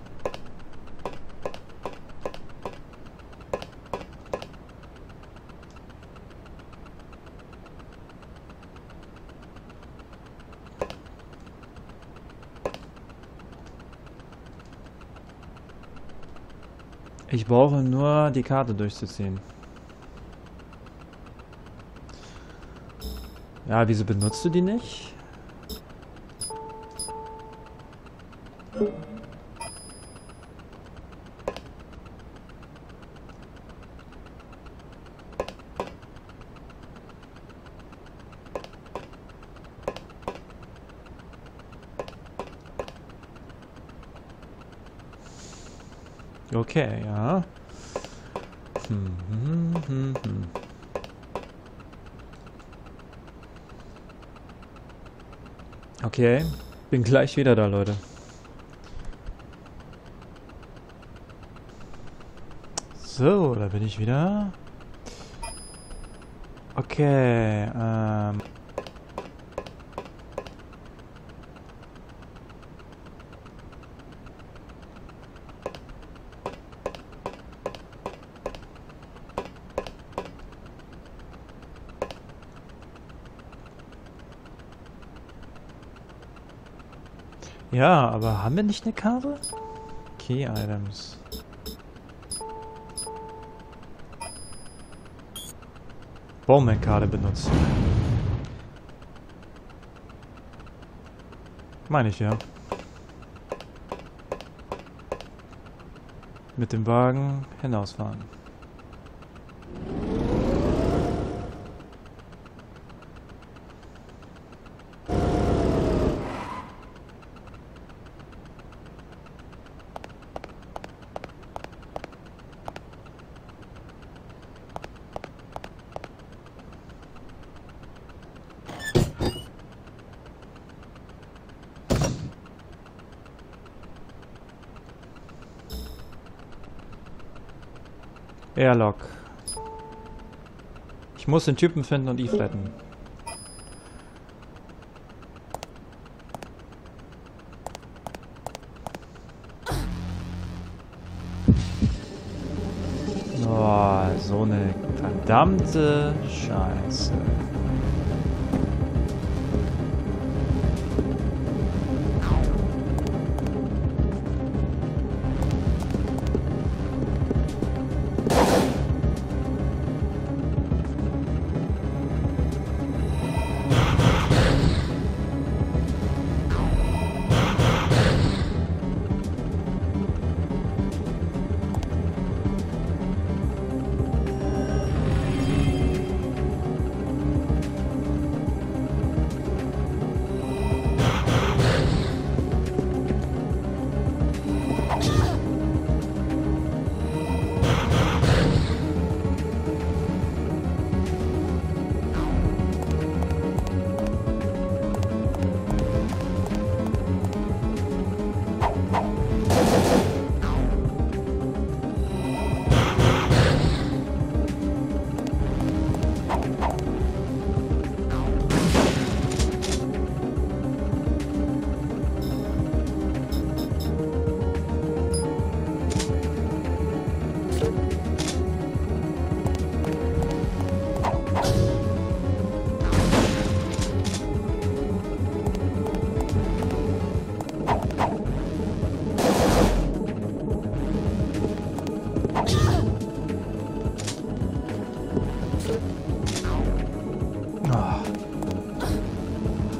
Ich brauche nur die Karte durchzuziehen. Ja, wieso benutzt du die nicht? Okay, ja. Hm, hm, hm, hm. Okay, bin gleich wieder da, Leute. So, da bin ich wieder. Okay, ähm... Ja, aber haben wir nicht eine Karte? Key Items. Bowman-Karte benutzen. Meine ich ja. Mit dem Wagen hinausfahren. Airlock. Ich muss den Typen finden und Eve retten. Oh, so eine verdammte Scheiße.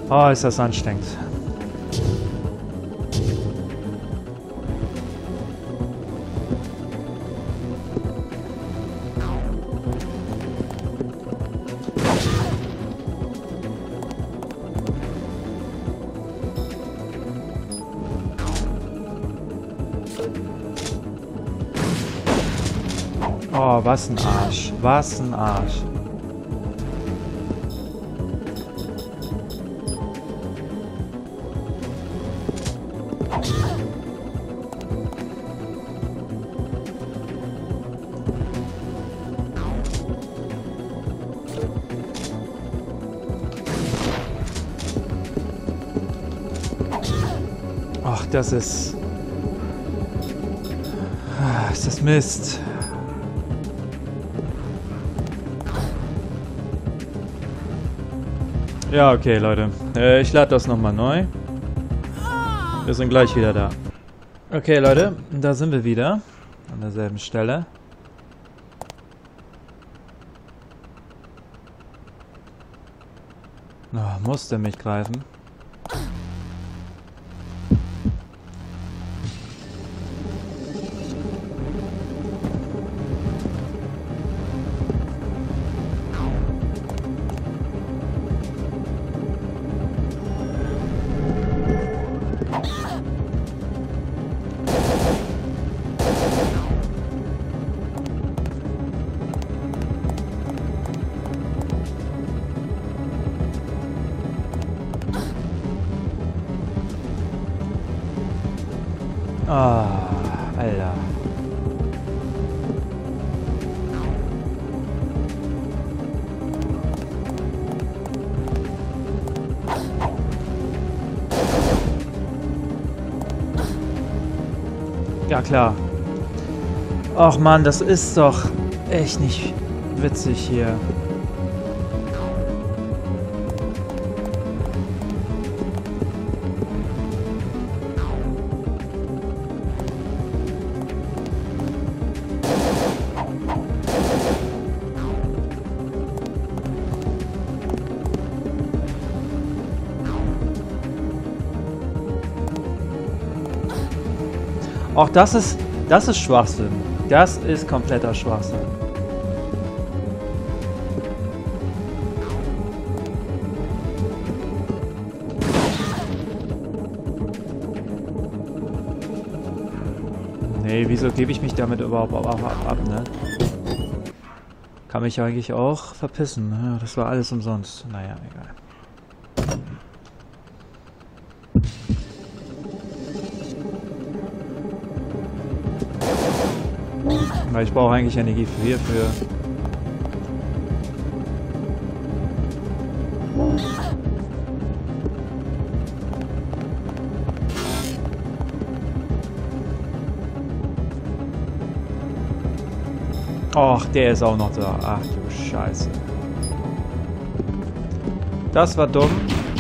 Oh, ist das anstrengend. Oh, was ein Arsch. Was ein Arsch. Ach, das ist... Ah, ist das Mist. Ja, okay, Leute. Äh, ich lade das nochmal neu. Wir sind gleich wieder da. Okay, Leute. Da sind wir wieder. An derselben Stelle. Oh, musste mich greifen. Ah, Alter. Ja, klar. Ach Mann, das ist doch echt nicht witzig hier. Auch das ist, das ist Schwachsinn. Das ist kompletter Schwachsinn. Nee, wieso gebe ich mich damit überhaupt auch ab, ab, ne? Kann mich eigentlich auch verpissen. Ja, das war alles umsonst. Naja, egal. Weil ich brauche eigentlich Energie für hierfür. Och, der ist auch noch da. Ach du Scheiße. Das war dumm.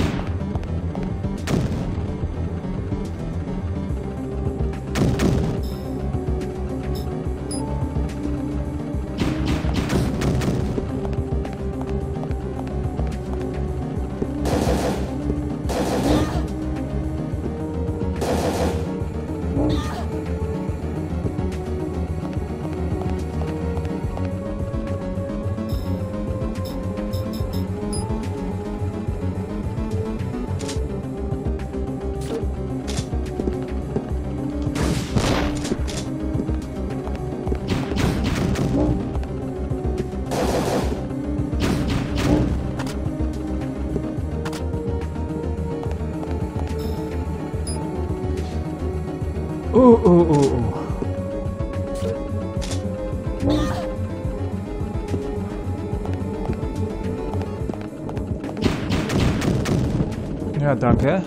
Oh, oh, oh, oh. Ja, danke.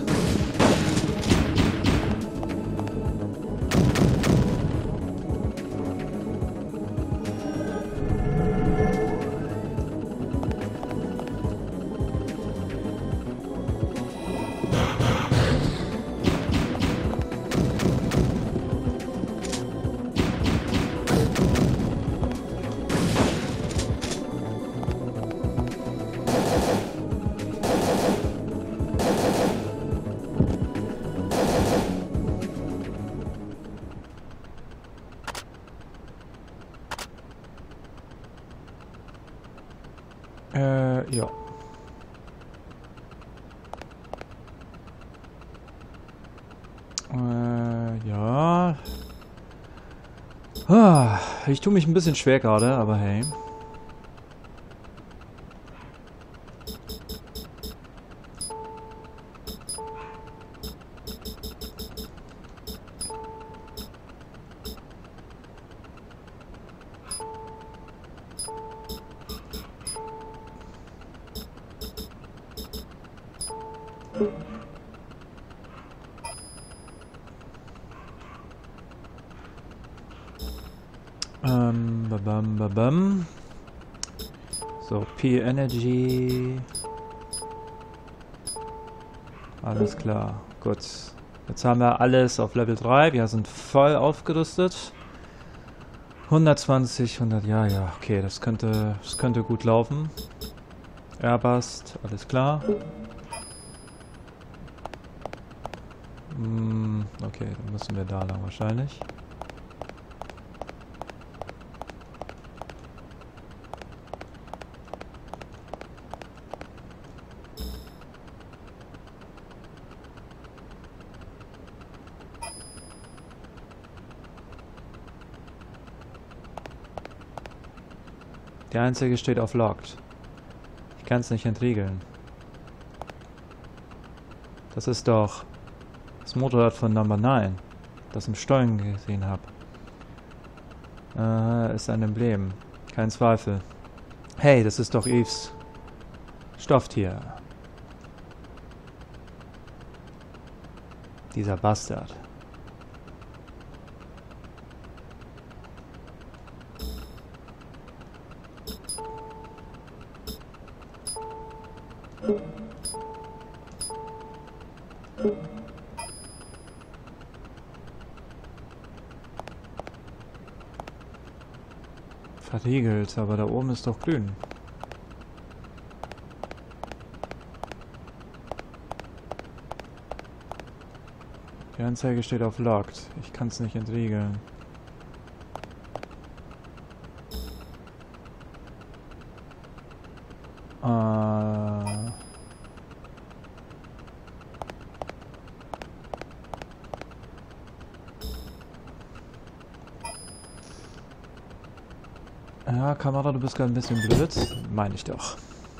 Ja. Äh, ja. Ah, ich tue mich ein bisschen schwer gerade, aber hey. Ähm, babam, babam. So, P-Energy. Alles klar, gut. Jetzt haben wir alles auf Level drei. Wir sind voll aufgerüstet. hundertzwanzig, hundert, ja, ja, okay, das könnte, das könnte gut laufen. Airbust, alles klar. Hm, okay, dann müssen wir da lang wahrscheinlich. Der einzige steht auf Locked. Ich kann es nicht entriegeln. Das ist doch das Motorrad von Number neun, das im Stollen gesehen habe. Äh, ist ein Emblem. Kein Zweifel. Hey, das ist doch Eves Stofftier. Dieser Bastard. Verriegelt, aber da oben ist doch grün. Die Anzeige steht auf Locked. Ich kann es nicht entriegeln. Äh... Ja, Kamera, du bist gerade ein bisschen blöd. Meine ich doch.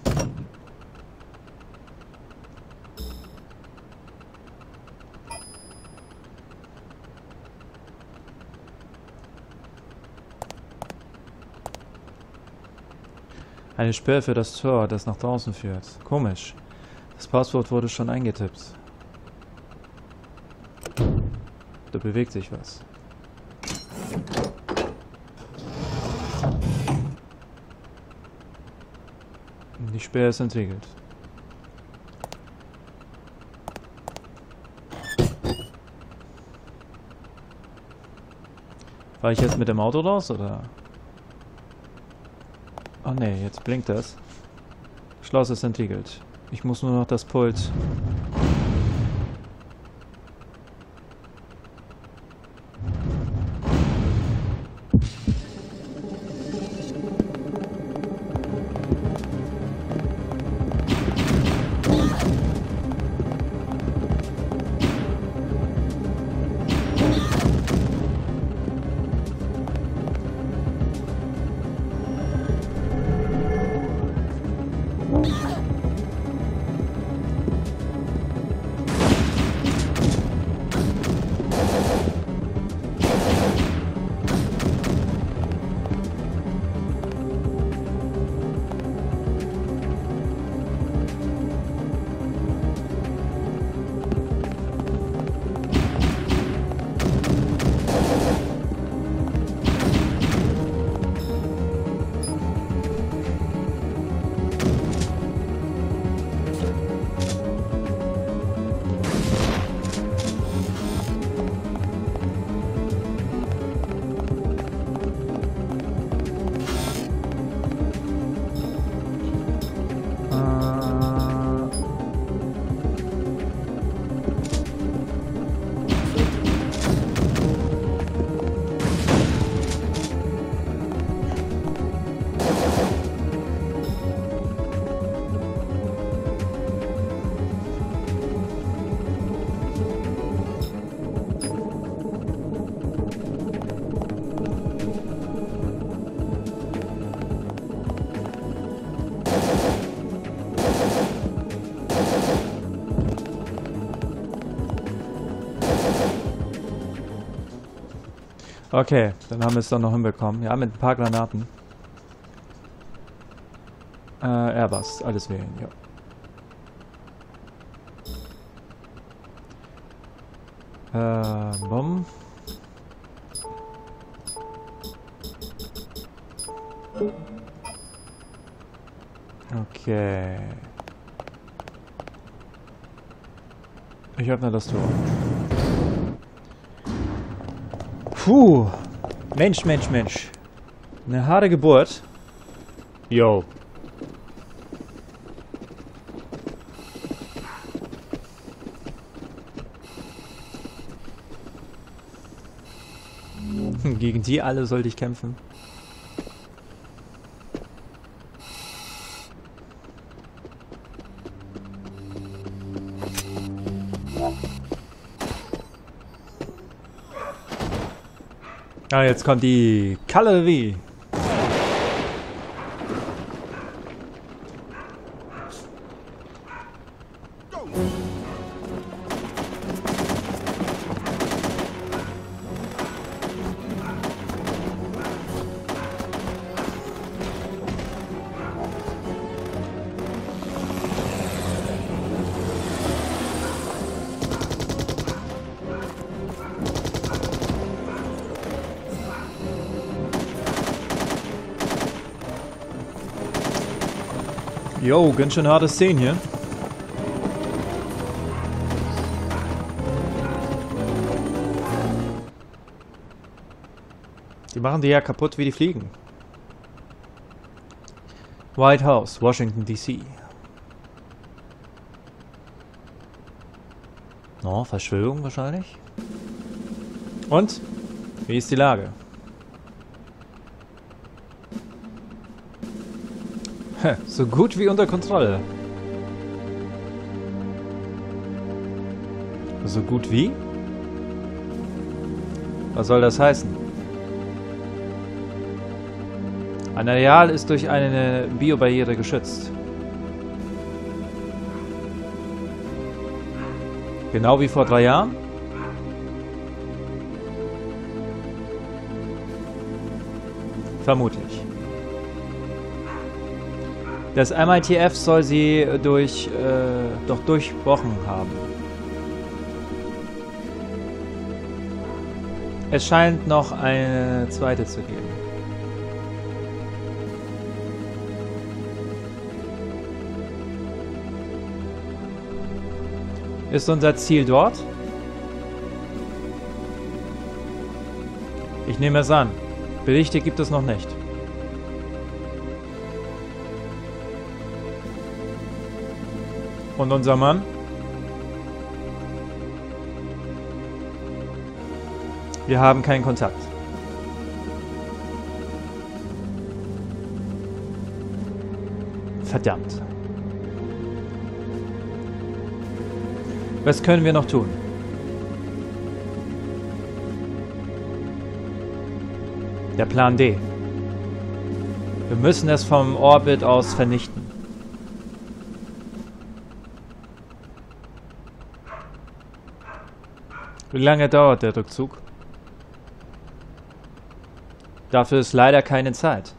Eine Sperre für das Tor, das nach draußen führt. Komisch. Das Passwort wurde schon eingetippt. Da bewegt sich was. Die Sperre ist entriegelt. War ich jetzt mit dem Auto raus, oder? Oh ne, jetzt blinkt das. Schloss ist entriegelt. Ich muss nur noch das Pult. Okay, dann haben wir es doch noch hinbekommen. Ja, mit ein paar Granaten. Äh, Airbus, alles wählen, ja. Äh, Bomben. Okay. Ich öffne das Tor. Puh. Mensch, Mensch, Mensch. Eine harte Geburt. Yo. Gegen die alle sollte ich kämpfen. Ah, jetzt kommt die Kavallerie. Jo, ganz schön harte Szene hier. Die machen die ja kaputt wie die Fliegen. White House, Washington D C. Oh, Verschwörung wahrscheinlich. Und? Wie ist die Lage? So gut wie unter Kontrolle. So gut wie? Was soll das heißen? Ein Areal ist durch eine Biobarriere geschützt. Genau wie vor drei Jahren? Vermutlich. Das M I T F soll sie durch, äh, doch durchbrochen haben. Es scheint noch eine zweite zu geben. Ist unser Ziel dort? Ich nehme es an. Berichte gibt es noch nicht. Und unser Mann? Wir haben keinen Kontakt. Verdammt. Was können wir noch tun? Der Plan D. Wir müssen es vom Orbit aus vernichten. Wie lange dauert der Rückzug? Dafür ist leider keine Zeit.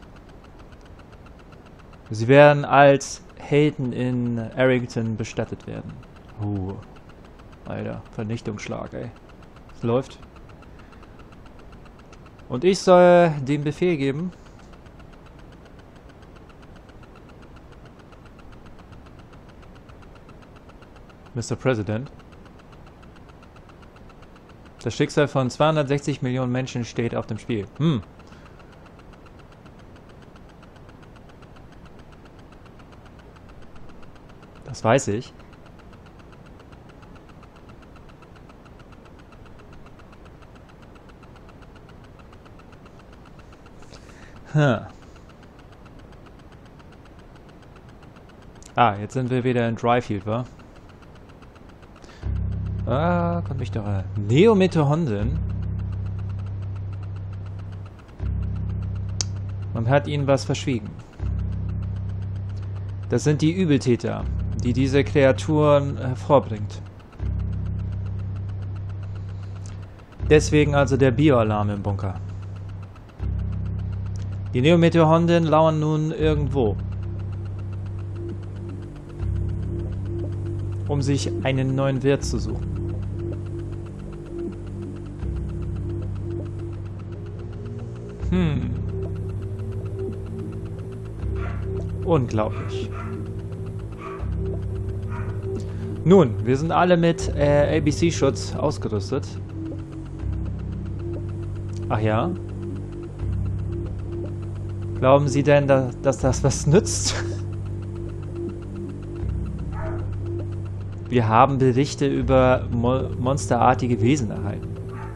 Sie werden als Helden in Arrington bestattet werden. Uh, Alter, Vernichtungsschlag, ey. Es läuft. Und ich soll den Befehl geben. Mister President. Das Schicksal von zweihundertsechzig Millionen Menschen steht auf dem Spiel. Hm. Das weiß ich. Hm. Ah, jetzt sind wir wieder in Dryfield, wa? Ah, kommt mich doch. Neometohonden. Man hat ihnen was verschwiegen. Das sind die Übeltäter, die diese Kreaturen hervorbringt. Deswegen also der Bioalarm im Bunker. Die Neometeorhonden lauern nun irgendwo, um sich einen neuen Wirt zu suchen. Hm. Unglaublich. Nun, wir sind alle mit äh, A B C-Schutz ausgerüstet. Ach ja? Glauben Sie denn, dass, dass das was nützt? Wir haben Berichte über mo monsterartige Wesen erhalten.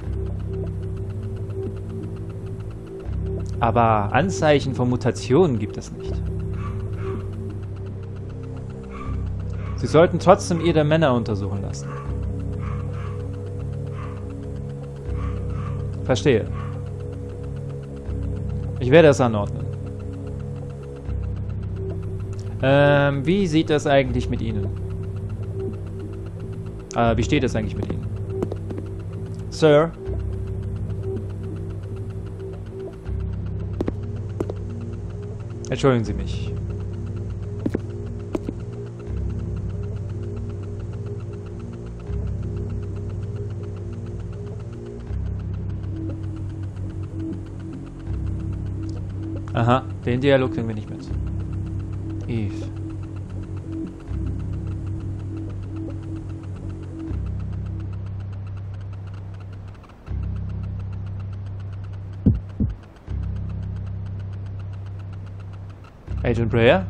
Aber Anzeichen von Mutationen gibt es nicht. Sie sollten trotzdem Ihre Männer untersuchen lassen. Verstehe. Ich werde es anordnen. Ähm, wie sieht es eigentlich mit Ihnen? Äh, wie steht es eigentlich mit Ihnen? Sir? Entschuldigen Sie mich. Aha, den Dialog kriegen wir nicht mit. Eve. Agent Breyer?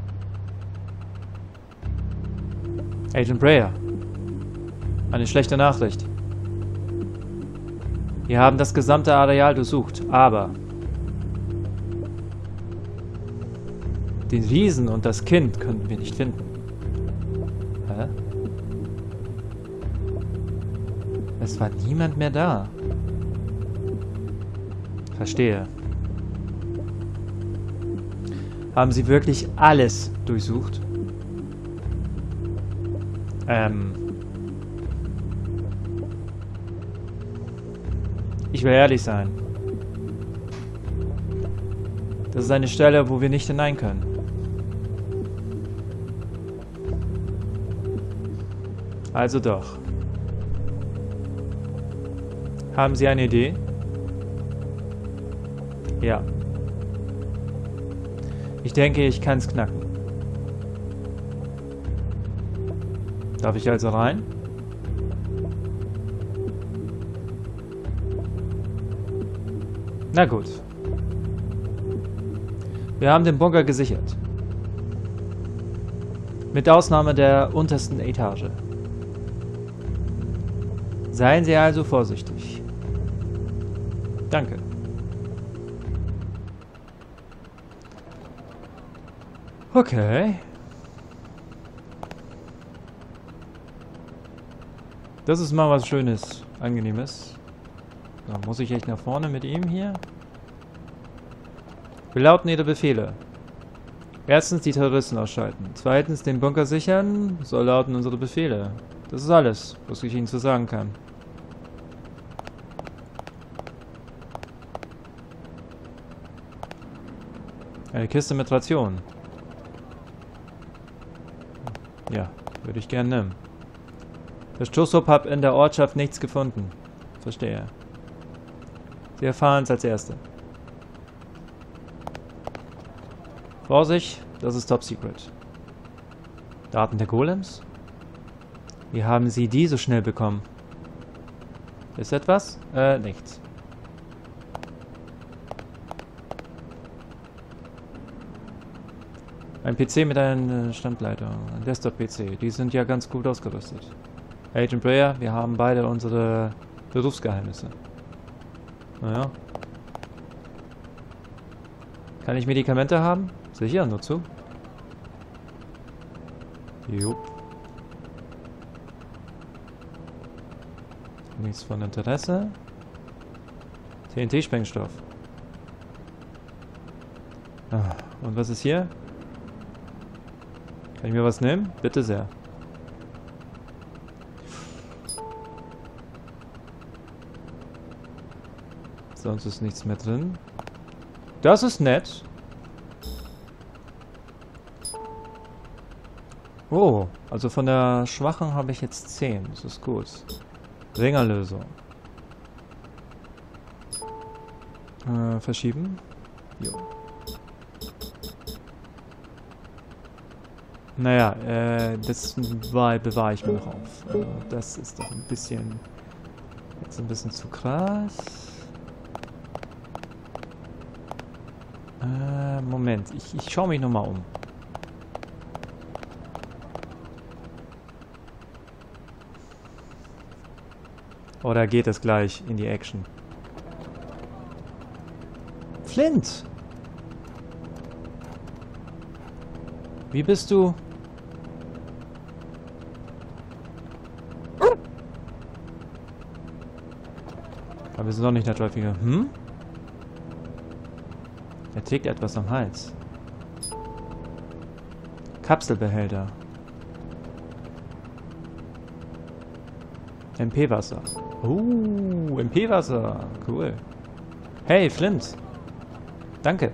Agent Breyer. Eine schlechte Nachricht. Wir haben das gesamte Areal durchsucht, aber den Riesen und das Kind konnten wir nicht finden. Hä? Es war niemand mehr da. Verstehe. Haben Sie wirklich alles durchsucht? Ähm. Ich will ehrlich sein. Das ist eine Stelle, wo wir nicht hinein können. Also doch. Haben Sie eine Idee? Ja. Ich denke, ich kann es knacken. Darf ich also rein? Na gut. Wir haben den Bunker gesichert. Mit Ausnahme der untersten Etage. Seien Sie also vorsichtig. Danke. Okay. Das ist mal was Schönes, Angenehmes. Da muss ich echt nach vorne mit ihm hier. Wir lauten Ihre Befehle. Erstens die Terroristen ausschalten. Zweitens den Bunker sichern. So lauten unsere Befehle. Das ist alles, was ich Ihnen zu sagen kann. Eine Kiste mit Rationen. Ja, würde ich gerne nehmen. Der Stoßtrupp hat in der Ortschaft nichts gefunden. Verstehe. Sie erfahren es als Erste. Vorsicht, das ist Top Secret. Daten der Golems? Wie haben Sie die so schnell bekommen? Ist etwas? Äh, nichts. Ein P C mit einer Standleitung. Ein Desktop-P C. Die sind ja ganz gut ausgerüstet. Agent Breyer, wir haben beide unsere Berufsgeheimnisse. Naja. Kann ich Medikamente haben? Sicher, nur zu. Jupp. Nichts von Interesse. T N T-Sprengstoff. Ah, und was ist hier? Kann ich mir was nehmen? Bitte sehr. Sonst ist nichts mehr drin. Das ist nett. Oh, also von der Schwachen habe ich jetzt zehn. Das ist gut. Ringerlösung. Äh, verschieben. Jo. Naja, äh, das war, bewahre ich mir noch auf. Also das ist doch ein bisschen... Jetzt ein bisschen zu krass. Äh, Moment. Ich, ich schaue mich nochmal um. Oder geht es gleich in die Action? Flint! Wie bist du? Aber wir sind noch nicht der Trafficker. Hm? Er trägt etwas am Hals. Kapselbehälter. M P-Wasser. Oh, M P-Wasser. Cool. Hey, Flint. Danke.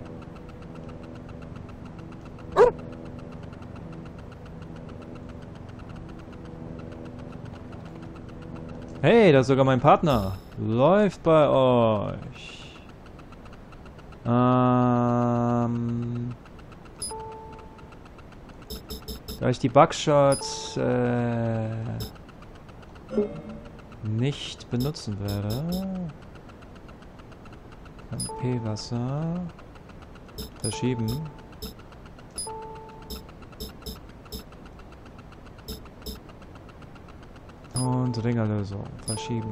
Hey, das ist sogar mein Partner. Läuft bei euch. Ähm... Da ich die Buckshot äh, nicht benutzen werde. M P-Wasser. Verschieben. Und Ringerlösung. Verschieben.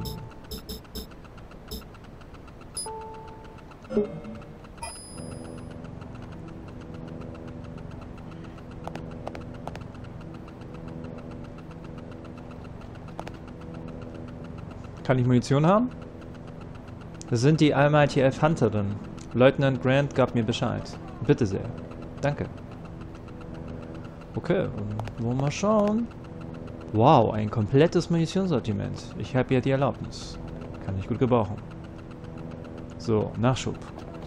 Kann ich Munition haben? Das sind die Almighty Elf Hunterin. Leutnant Grant gab mir Bescheid. Bitte sehr. Danke. Okay, wollen wir mal schauen. Wow, ein komplettes Munitionssortiment. Ich habe ja die Erlaubnis. Kann ich gut gebrauchen. So, Nachschub.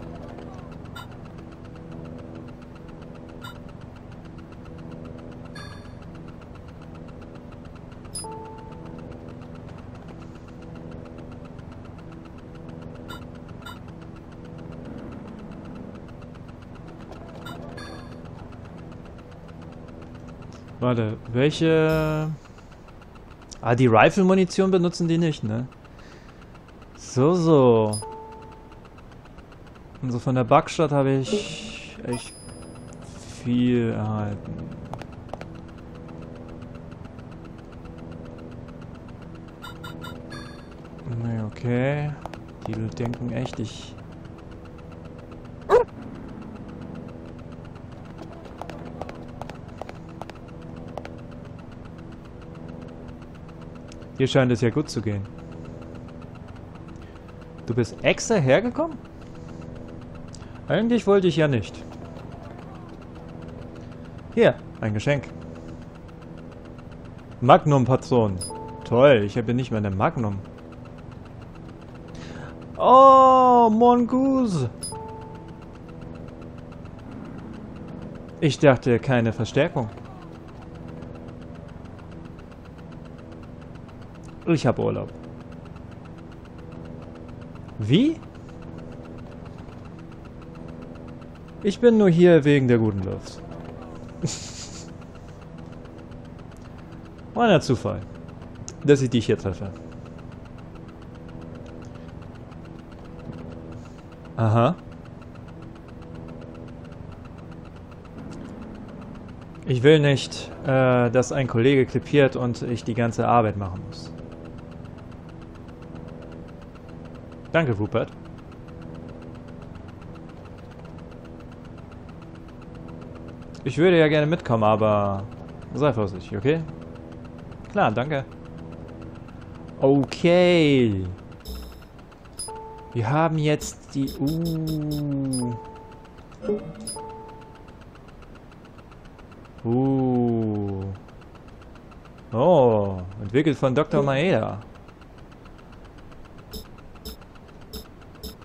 Warte, welche... Ah, die Rifle-Munition benutzen die nicht, ne? So, so. Also von der Buckshot habe ich echt viel erhalten. Nee, okay. Die denken echt, ich... Hier scheint es ja gut zu gehen. Du bist extra hergekommen? Eigentlich wollte ich ja nicht. Hier, ein Geschenk. Magnum-Patron. Toll, ich habe nicht mehr eine Magnum. Oh, Mongoose. Ich dachte, keine Verstärkung. Ich habe Urlaub. Wie? Ich bin nur hier wegen der guten Luft. War ein Zufall, dass ich dich hier treffe. Aha. Ich will nicht, äh, dass ein Kollege krepiert und ich die ganze Arbeit machen muss. Danke, Rupert. Ich würde ja gerne mitkommen, aber sei vorsichtig, okay? Klar, danke. Okay. Wir haben jetzt die... Uh. Uh. Oh, entwickelt von Doktor Maeda.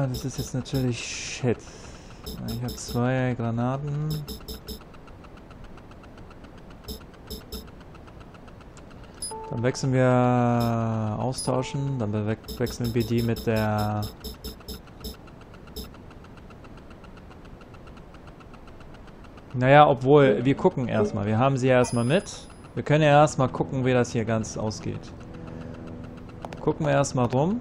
Ah, das ist jetzt natürlich shit. Ich habe zwei Granaten. Dann wechseln wir austauschen. Dann we wechseln wir die mit der... Naja, obwohl, wir gucken erstmal. Wir haben sie ja erstmal mit. Wir können ja erstmal gucken, wie das hier ganz ausgeht. Gucken wir erstmal rum.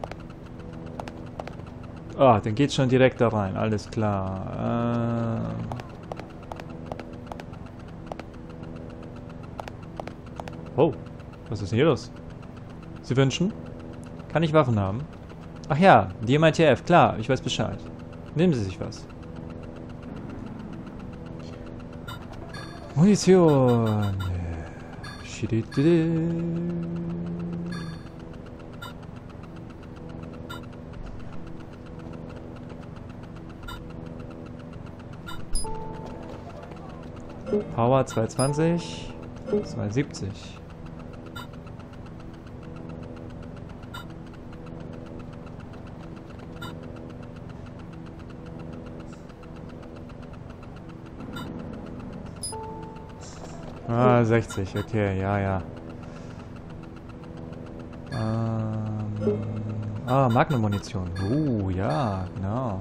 Ah, dann geht's schon direkt da rein. Alles klar. Ähm oh, was ist denn hier los? Sie wünschen? Kann ich Waffen haben? Ach ja, die M I T F, klar, ich weiß Bescheid. Nehmen Sie sich was. Munition. Power zweihundertzwanzig, zweihundertsiebzig. Ah, sechzig, okay, ja, ja. Ähm, ah, Magnum-Munition. Uh, ja, genau.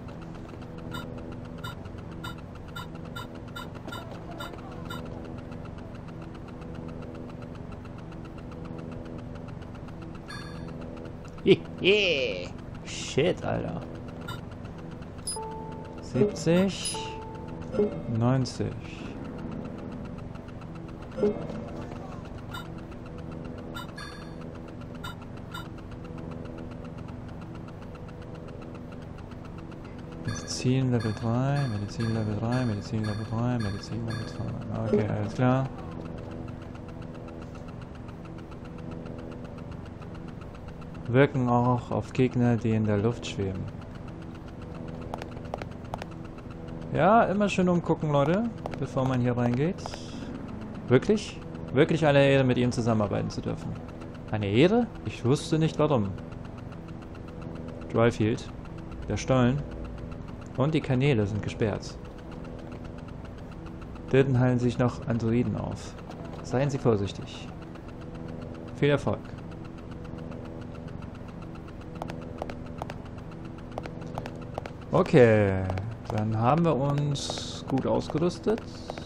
Yeah. Shit, Alter. siebzig, neunzig. Medizin Level drei, Medizin Level drei, Medizin Level drei, Medizin Level zwei. Okay, alles klar. Wirken auch auf Gegner, die in der Luft schweben. Ja, immer schön umgucken, Leute, bevor man hier reingeht. Wirklich? Wirklich eine Ehre, mit ihm zusammenarbeiten zu dürfen. Eine Ehre? Ich wusste nicht warum. Dryfield, der Stollen und die Kanäle sind gesperrt. Dort halten sich noch Androiden auf. Seien Sie vorsichtig. Viel Erfolg. Okay, dann haben wir uns gut ausgerüstet.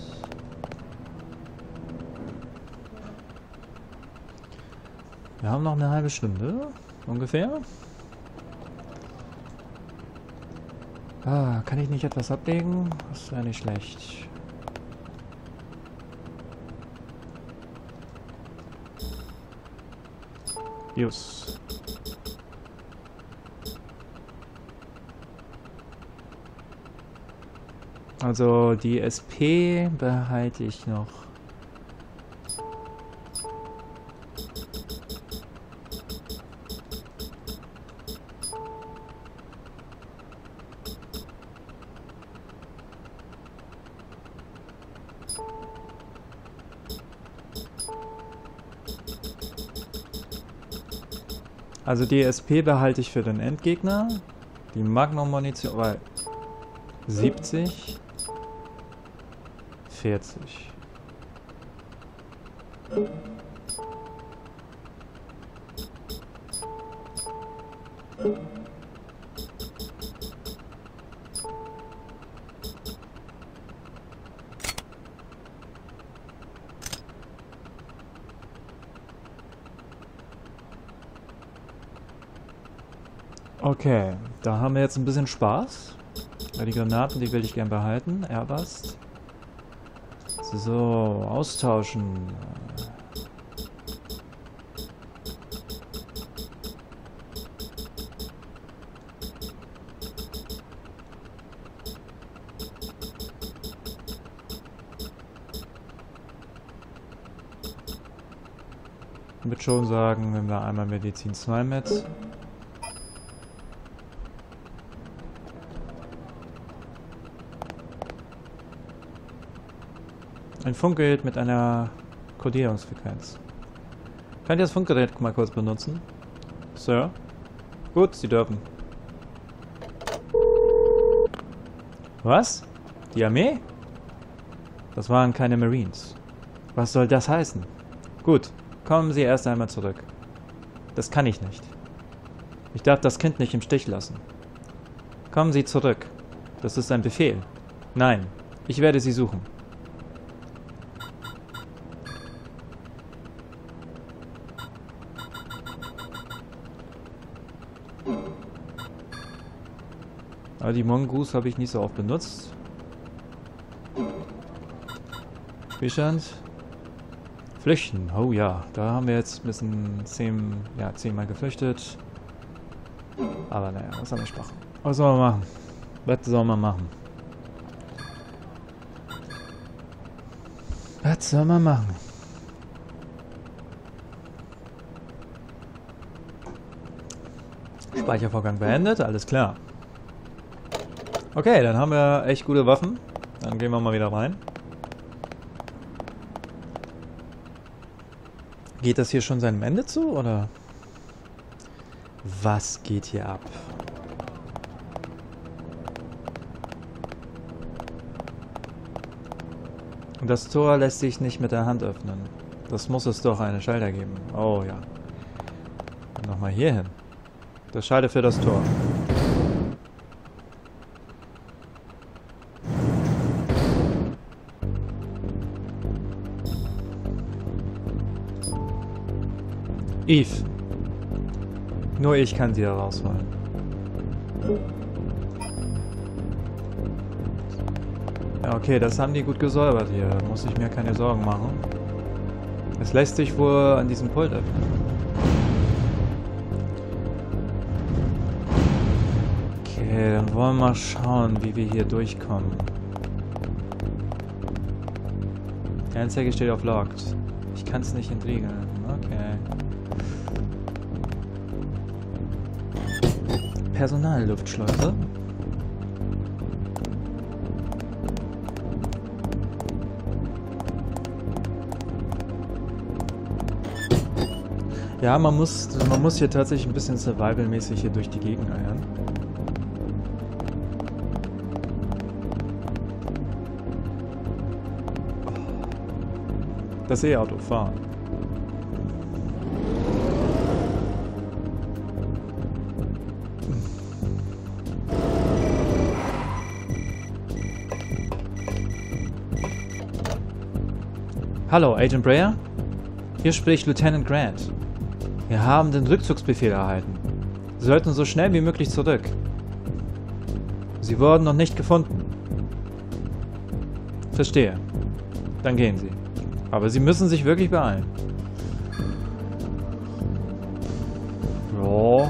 Wir haben noch eine halbe Stunde, ungefähr. Ah, kann ich nicht etwas ablegen? Das wäre nicht schlecht. Just. Also die S P behalte ich noch. Also die S P behalte ich für den Endgegner. Die Magnum-Munition, weil siebzig, vierzig. Okay, da haben wir jetzt ein bisschen Spaß. Ja, die Granaten, die will ich gern behalten. Airbust. So, austauschen. Ich würde schon sagen, nehmen wir einmal Medizin zwei mit. Ein Funkgerät mit einer Kodierungsfrequenz. Könnt ihr das Funkgerät mal kurz benutzen? Sir? Gut, Sie dürfen. Was? Die Armee? Das waren keine Marines. Was soll das heißen? Gut, kommen Sie erst einmal zurück. Das kann ich nicht. Ich darf das Kind nicht im Stich lassen. Kommen Sie zurück. Das ist ein Befehl. Nein, ich werde Sie suchen. Aber die Mongoose habe ich nicht so oft benutzt. Spielstand. Flüchten. Oh ja, da haben wir jetzt ein bisschen zehn, ja, zehnmal geflüchtet. Aber naja, was soll man machen? Was soll man machen? Was soll man machen? Was soll man machen? Speichervorgang beendet, alles klar. Okay, dann haben wir echt gute Waffen. Dann gehen wir mal wieder rein. Geht das hier schon seinem Ende zu, oder? Was geht hier ab? Das Tor lässt sich nicht mit der Hand öffnen. Das muss es doch eine Schalter geben. Oh ja. Nochmal hier hin. Das Schalter für das Tor. Eve. Nur ich kann sie da rausholen. Ja, okay, das haben die gut gesäubert hier. Da muss ich mir keine Sorgen machen. Es lässt sich wohl an diesem Pult öffnen. Okay, dann wollen wir mal schauen, wie wir hier durchkommen. Die Anzeige steht auf Locked. Ich kann es nicht entriegeln. Okay. Personalluftschleuse. Ja, man muss, man muss hier tatsächlich ein bisschen survival-mäßig hier durch die Gegend eiern. Das E-Auto fahren. Hallo, Agent Breyer? Hier spricht Lieutenant Grant. Wir haben den Rückzugsbefehl erhalten. Sie sollten so schnell wie möglich zurück. Sie wurden noch nicht gefunden. Verstehe. Dann gehen Sie. Aber Sie müssen sich wirklich beeilen. Ja.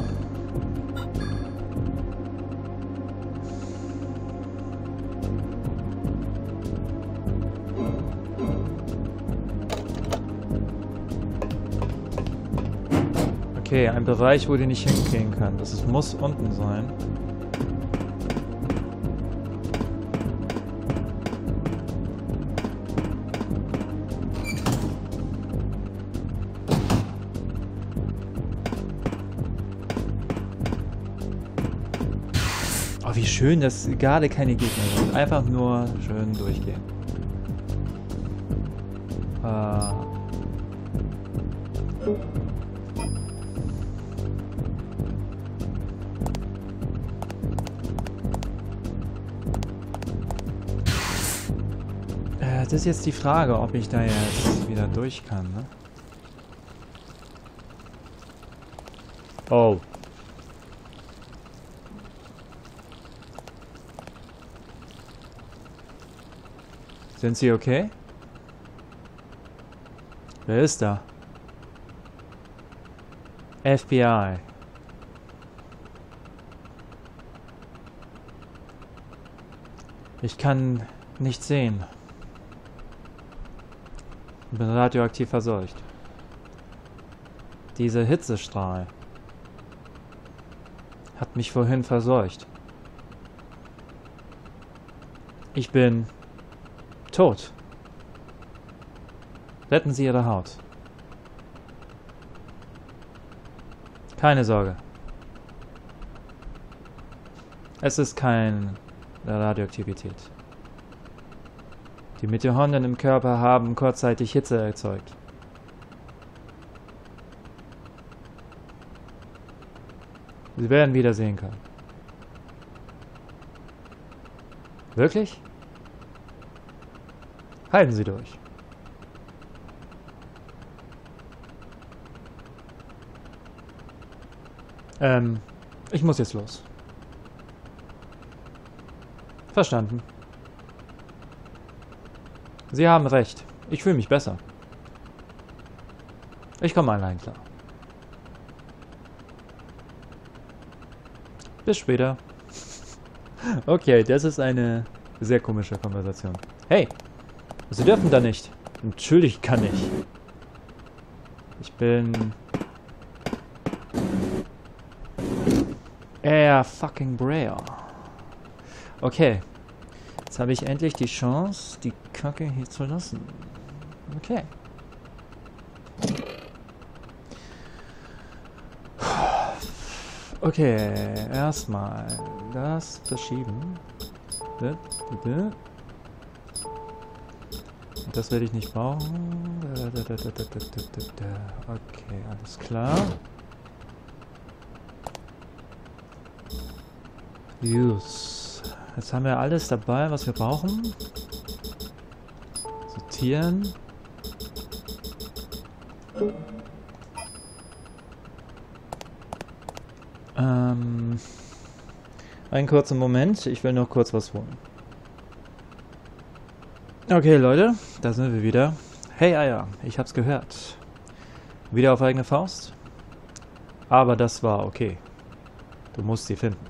Okay, ein Bereich, wo die nicht hingehen kann. Das ist, muss unten sein. Oh, wie schön, dass gerade keine Gegner sind. Einfach nur schön durchgehen. Äh... Das ist jetzt die Frage, ob ich da jetzt wieder durch kann, ne? Oh. Sind Sie okay? Wer ist da? F B I. Ich kann nicht sehen. Ich bin radioaktiv verseucht. Dieser Hitzestrahl hat mich vorhin verseucht. Ich bin tot. Retten Sie Ihre Haut. Keine Sorge. Es ist kein der Radioaktivität. Die Mitochondrien im Körper haben kurzzeitig Hitze erzeugt. Sie werden wiedersehen können. Wirklich? Halten Sie durch. Ähm, ich muss jetzt los. Verstanden. Sie haben recht. Ich fühle mich besser. Ich komme allein klar. Bis später. Okay, das ist eine sehr komische Konversation. Hey, Sie dürfen da nicht. Natürlich kann ich. Ich bin... Air fucking Braille. Okay. Jetzt habe ich endlich die Chance, die Kacke hier zu lassen. Okay. Okay, erstmal das verschieben. Das werde ich nicht brauchen. Okay, alles klar. Use. Jetzt haben wir alles dabei, was wir brauchen. Sortieren. Ähm, einen kurzen Moment, ich will noch kurz was holen. Okay, Leute, da sind wir wieder. Hey Eier, ich hab's gehört. Wieder auf eigene Faust? Aber das war okay. Du musst sie finden.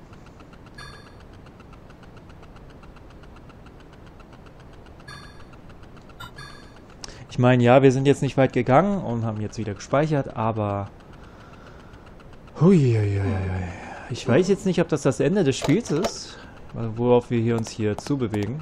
Ich meine, ja, wir sind jetzt nicht weit gegangen und haben jetzt wieder gespeichert, aber... Huiuiuiui. Ich weiß jetzt nicht, ob das das Ende des Spiels ist, worauf wir hier uns hier zubewegen.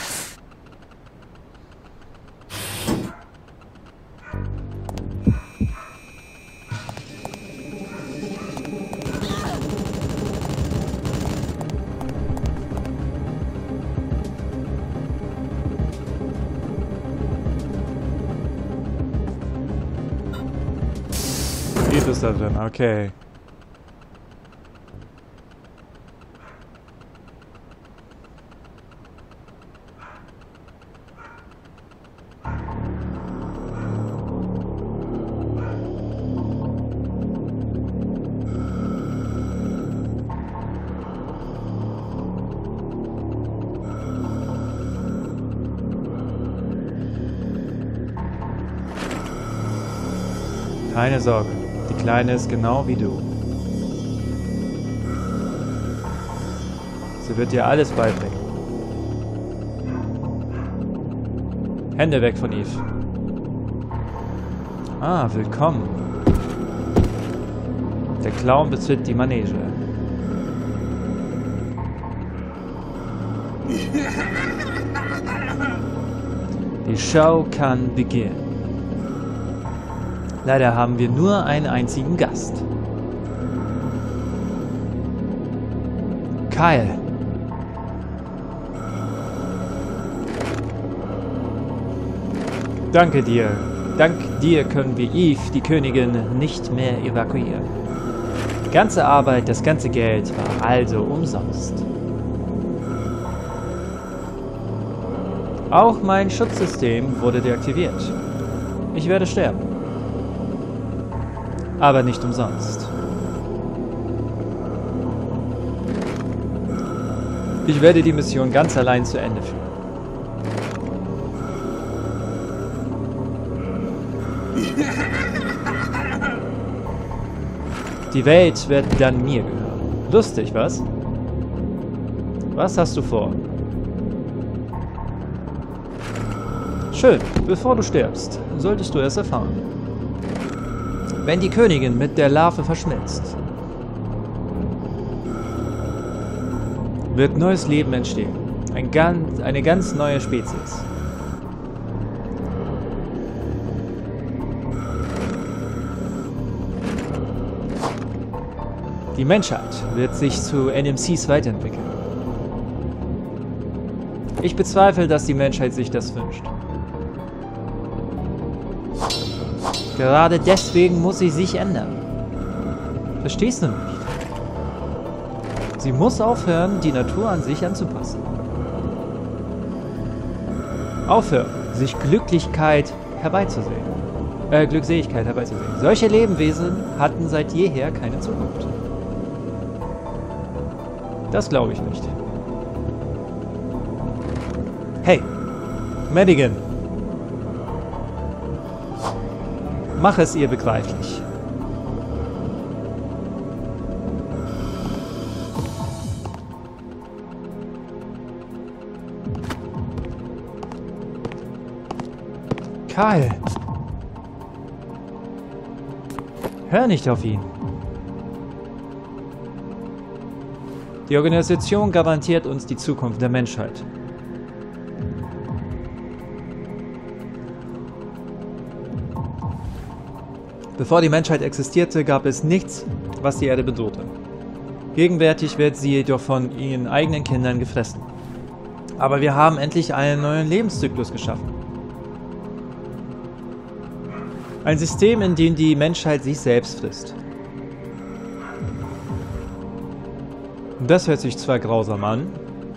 Ist da drin, okay. Keine Sorge. Die Kleine ist genau wie du. Sie wird dir alles beibringen. Hände weg von Eve. Ah, willkommen. Der Clown betritt die Manege. Die Show kann beginnen. Leider haben wir nur einen einzigen Gast. Kyle. Danke dir. Dank dir können wir Eve, die Königin, nicht mehr evakuieren. Die ganze Arbeit, das ganze Geld war also umsonst. Auch mein Schutzsystem wurde deaktiviert. Ich werde sterben. Aber nicht umsonst. Ich werde die Mission ganz allein zu Ende führen. Die Welt wird dann mir gehören. Lustig, was? Was hast du vor? Schön, bevor du stirbst, solltest du es erfahren. Wenn die Königin mit der Larve verschmilzt, wird neues Leben entstehen. Ein ganz, eine ganz neue Spezies. Die Menschheit wird sich zu N M Cs weiterentwickeln. Ich bezweifle, dass die Menschheit sich das wünscht. Gerade deswegen muss sie sich ändern. Verstehst du nicht? Sie muss aufhören, die Natur an sich anzupassen. Aufhören, sich Glücklichkeit herbeizusehen. Äh, Glückseligkeit herbeizusehen. Solche Lebewesen hatten seit jeher keine Zukunft. Das glaube ich nicht. Hey, Madigan. Mach es ihr begreiflich. Kyle. Hör nicht auf ihn. Die Organisation garantiert uns die Zukunft der Menschheit. Bevor die Menschheit existierte, gab es nichts, was die Erde bedrohte. Gegenwärtig wird sie jedoch von ihren eigenen Kindern gefressen. Aber wir haben endlich einen neuen Lebenszyklus geschaffen. Ein System, in dem die Menschheit sich selbst frisst. Das hört sich zwar grausam an,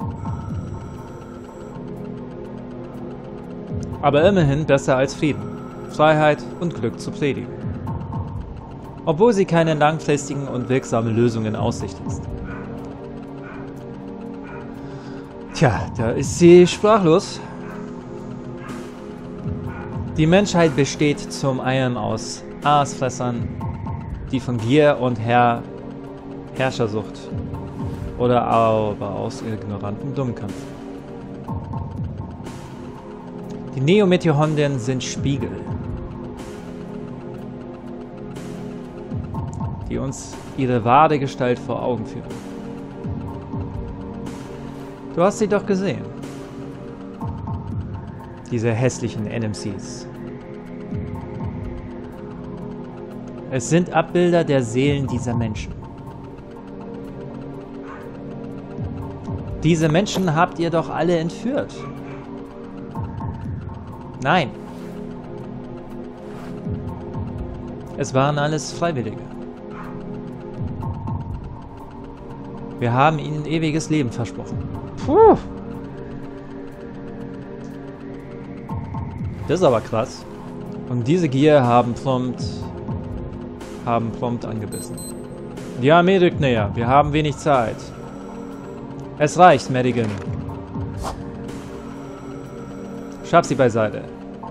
aber immerhin besser als Frieden, Freiheit und Glück zu predigen. Obwohl sie keine langfristigen und wirksamen Lösungen in Aussicht ist. Tja, da ist sie sprachlos. Die Menschheit besteht zum einen aus Aasfressern, die von Gier und Herr Herrschersucht oder aber aus ignoranten Dummköpfen. Die Neometohonden sind Spiegel, die uns ihre wahre Gestalt vor Augen führen. Du hast sie doch gesehen. Diese hässlichen N M Cs. Es sind Abbilder der Seelen dieser Menschen. Diese Menschen habt ihr doch alle entführt. Nein. Es waren alles Freiwillige. Wir haben ihnen ewiges Leben versprochen. Puh. Das ist aber krass. Und diese Gier haben prompt, haben prompt angebissen. Die Armee rückt näher. Wir haben wenig Zeit. Es reicht, Madigan. Schaff sie beiseite.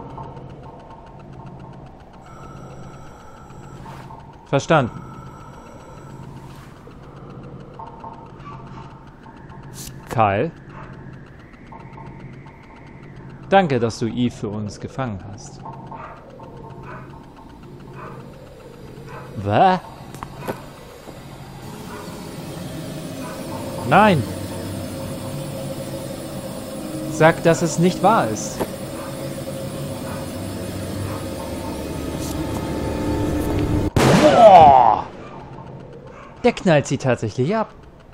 Verstanden. Kyle? Danke, dass du Eve für uns gefangen hast. Was? Nein! Sag, dass es nicht wahr ist. Boah! Der knallt sie tatsächlich ab.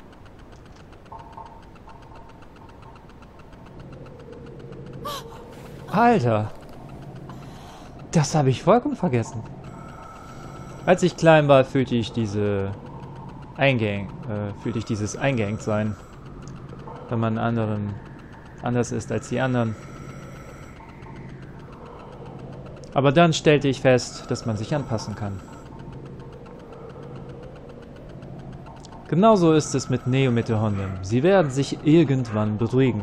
Alter. Das habe ich vollkommen vergessen. Als ich klein war, fühlte ich diese Eingang, äh, fühlte ich dieses eingehängt sein, wenn man anderen anders ist als die anderen. Aber dann stellte ich fest, dass man sich anpassen kann. Genauso ist es mit Neometohonden. Sie werden sich irgendwann beruhigen.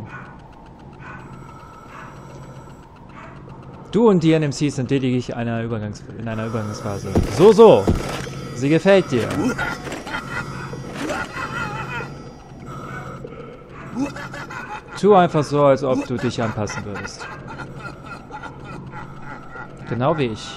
Du und die N M Cs sind lediglich einer Übergangs in einer Übergangsphase. So, so. Sie gefällt dir. Tu einfach so, als ob du dich anpassen würdest. Genau wie ich.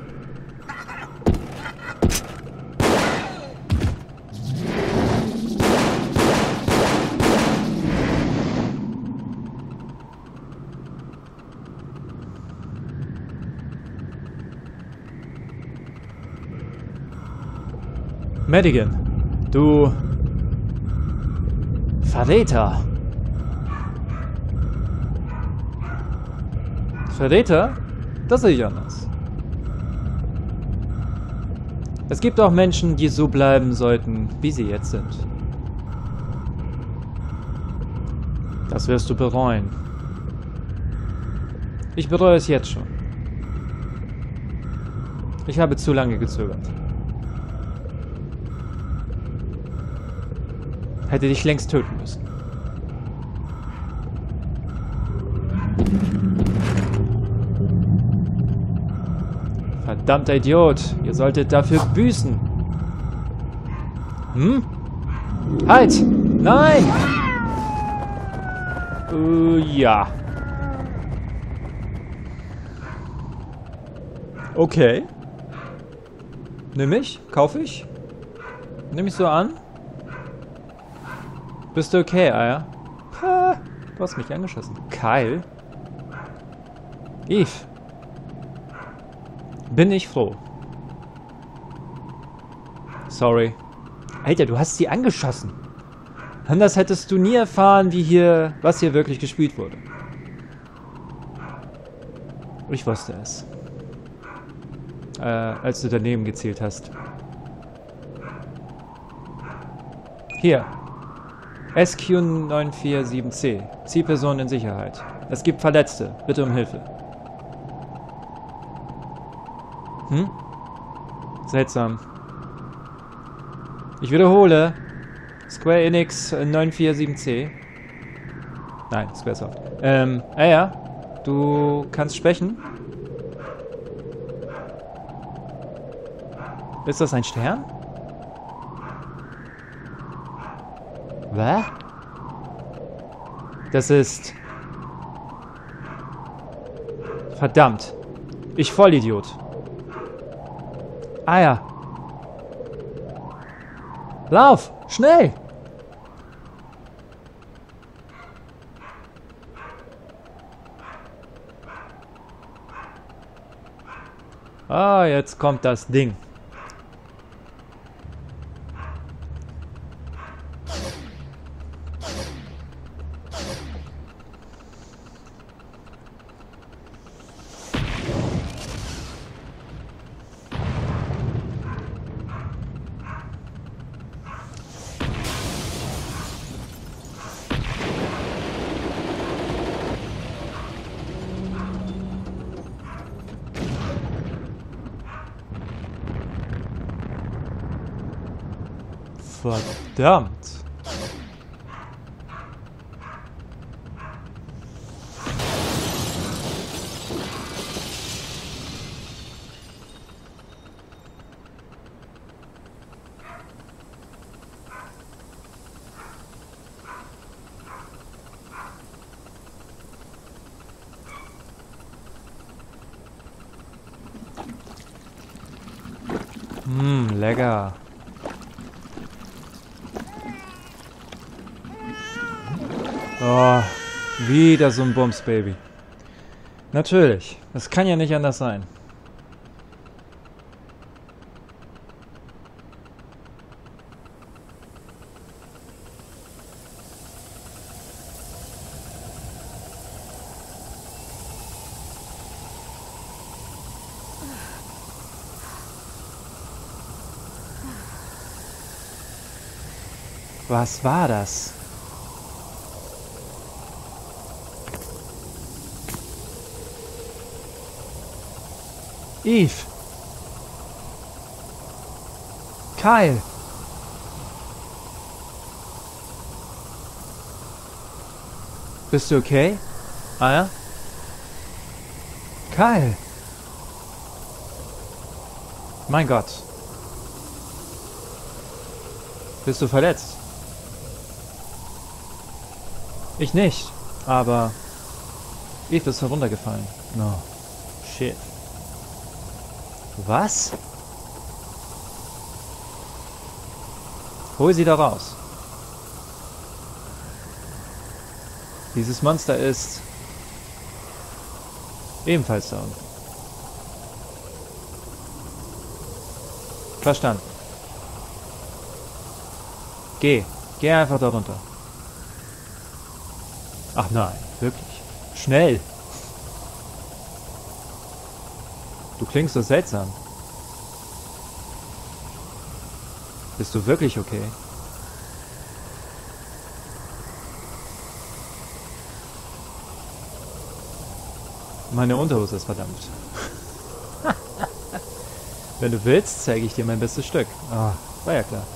Madigan, du Verräter. Verräter? Das sehe ich anders. Es gibt auch Menschen, die so bleiben sollten, wie sie jetzt sind. Das wirst du bereuen. Ich bereue es jetzt schon. Ich habe zu lange gezögert. Hätte dich längst töten müssen. Verdammter Idiot! Ihr solltet dafür büßen! Hm? Halt! Nein! Uh, ja. Okay. Nimm ich? Kaufe ich? Nimm ich so an? Bist du okay, Eier? Ha, du hast mich angeschossen. Kyle? Eve? Bin ich froh. Sorry. Alter, du hast sie angeschossen. Anders hättest du nie erfahren, wie hier, was hier wirklich gespielt wurde. Ich wusste es. Äh, als du daneben gezielt hast. Hier. S Q neun vier sieben C. Zielperson in Sicherheit. Es gibt Verletzte. Bitte um Hilfe. Hm? Seltsam. Ich wiederhole. Square Enix neun vier sieben C. Nein, Squaresoft. Ähm, ah ja. Du kannst sprechen. Ist das ein Stern? Was? Das ist... Verdammt. Ich Vollidiot. Ah ja. Lauf! Schnell! Ah, jetzt kommt das Ding. Verdammt. Hm, lecker. Oh, wieder so ein Bums-Baby. Natürlich. Das kann ja nicht anders sein. Was war das? Eve. Kyle. Bist du okay? Ah ja? Kyle. Mein Gott. Bist du verletzt? Ich nicht, aber Eve ist heruntergefallen. No. Shit. Was? Hol sie da raus. Dieses Monster ist ebenfalls da unten. Verstanden. Geh. Geh einfach da runter. Ach nein, wirklich. Schnell. Du klingst so seltsam. Bist du wirklich okay? Meine Unterhose ist verdammt. Wenn du willst, zeige ich dir mein bestes Stück. Ah, war ja klar.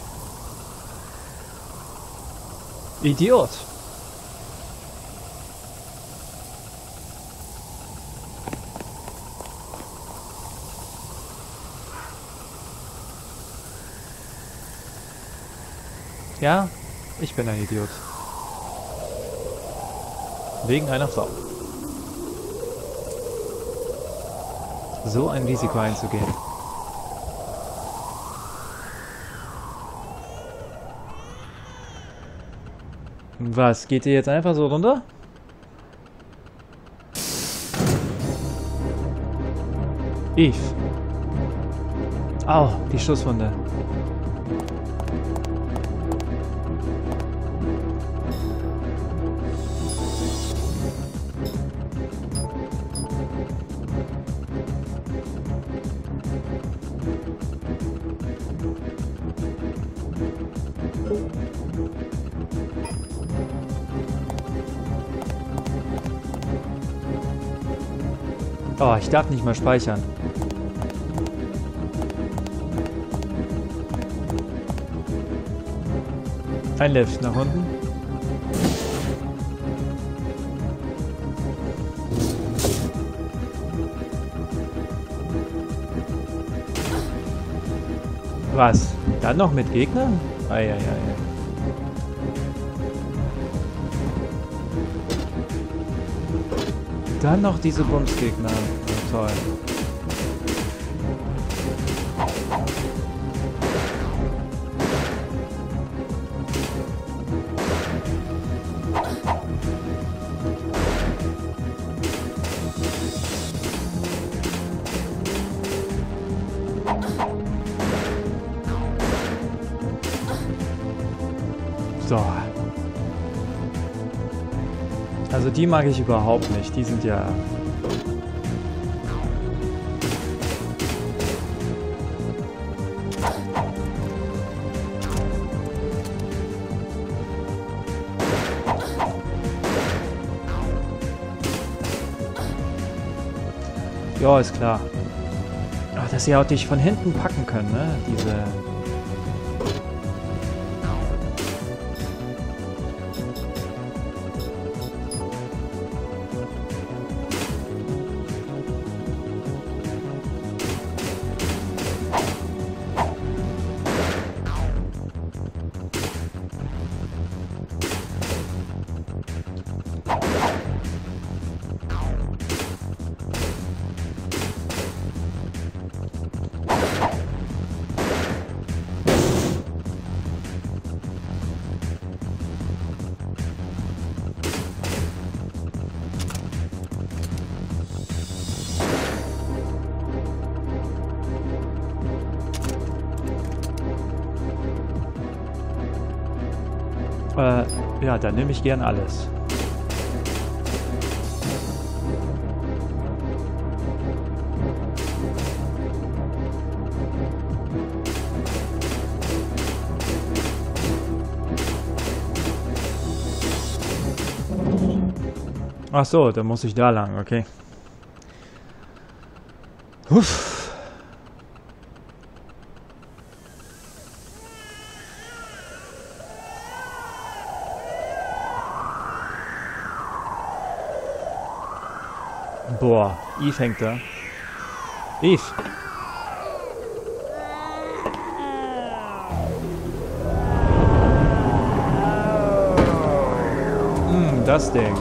Idiot! Ja, ich bin ein Idiot. Wegen einer Frau. So ein Risiko einzugehen. Was, geht ihr jetzt einfach so runter? Eve. Au, die Schusswunde. Oh, ich darf nicht mal speichern. Ein Lift nach unten. Was? Dann noch mit Gegnern? Eieiei. Dann noch diese Bumsgegner. Toll. So. Also die mag ich überhaupt nicht. Die sind ja... Ja, ist klar. Ach, dass sie auch dich von hinten packen können, ne? Diese... Äh, ja, dann nehme ich gern alles. Ach so, dann muss ich da lang, okay. Uff. Boah, Eve hängt da. Eve. Hm, das Ding.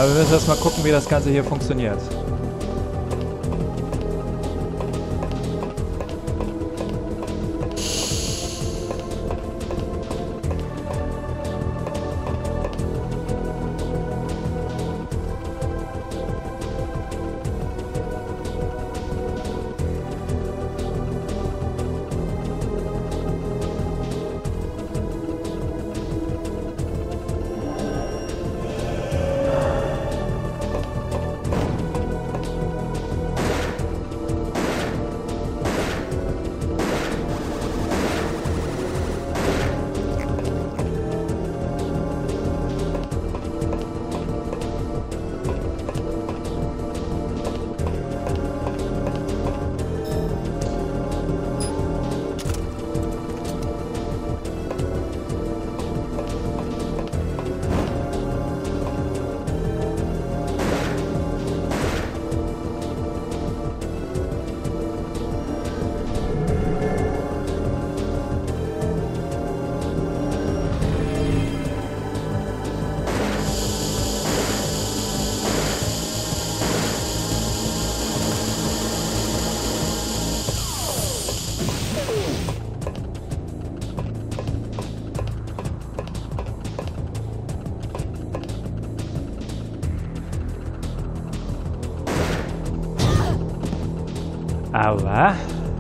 Aber wir müssen erst mal gucken, wie das Ganze hier funktioniert. Aua.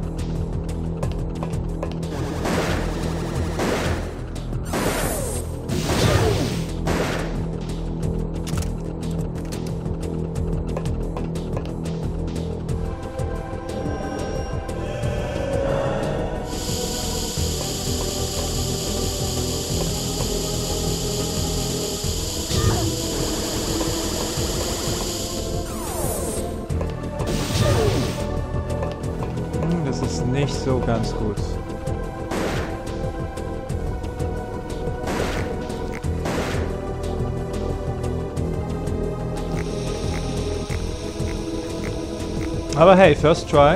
Das ist nicht so ganz gut. Aber hey, first try.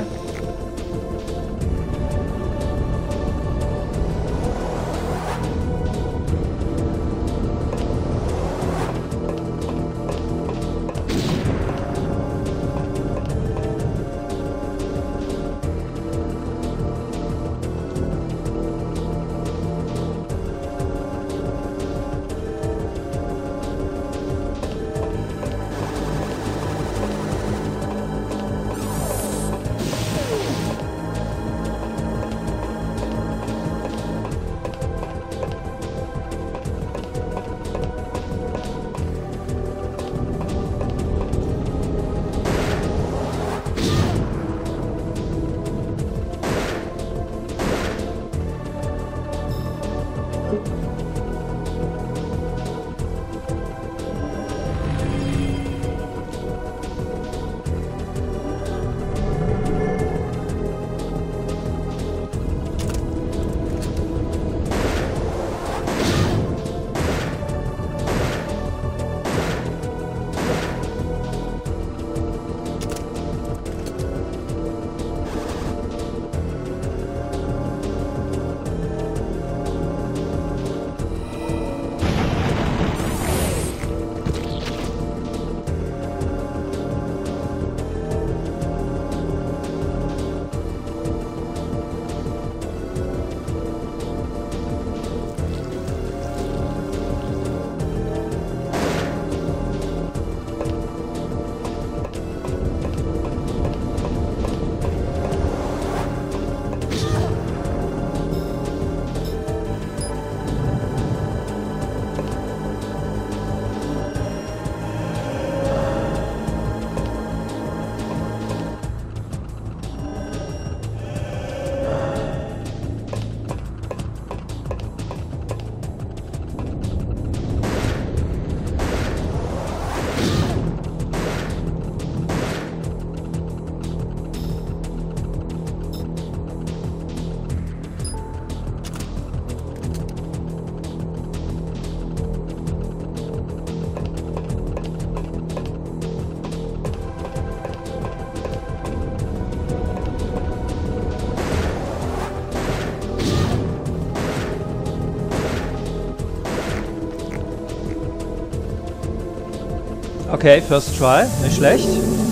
Okay, first try. Nicht schlecht.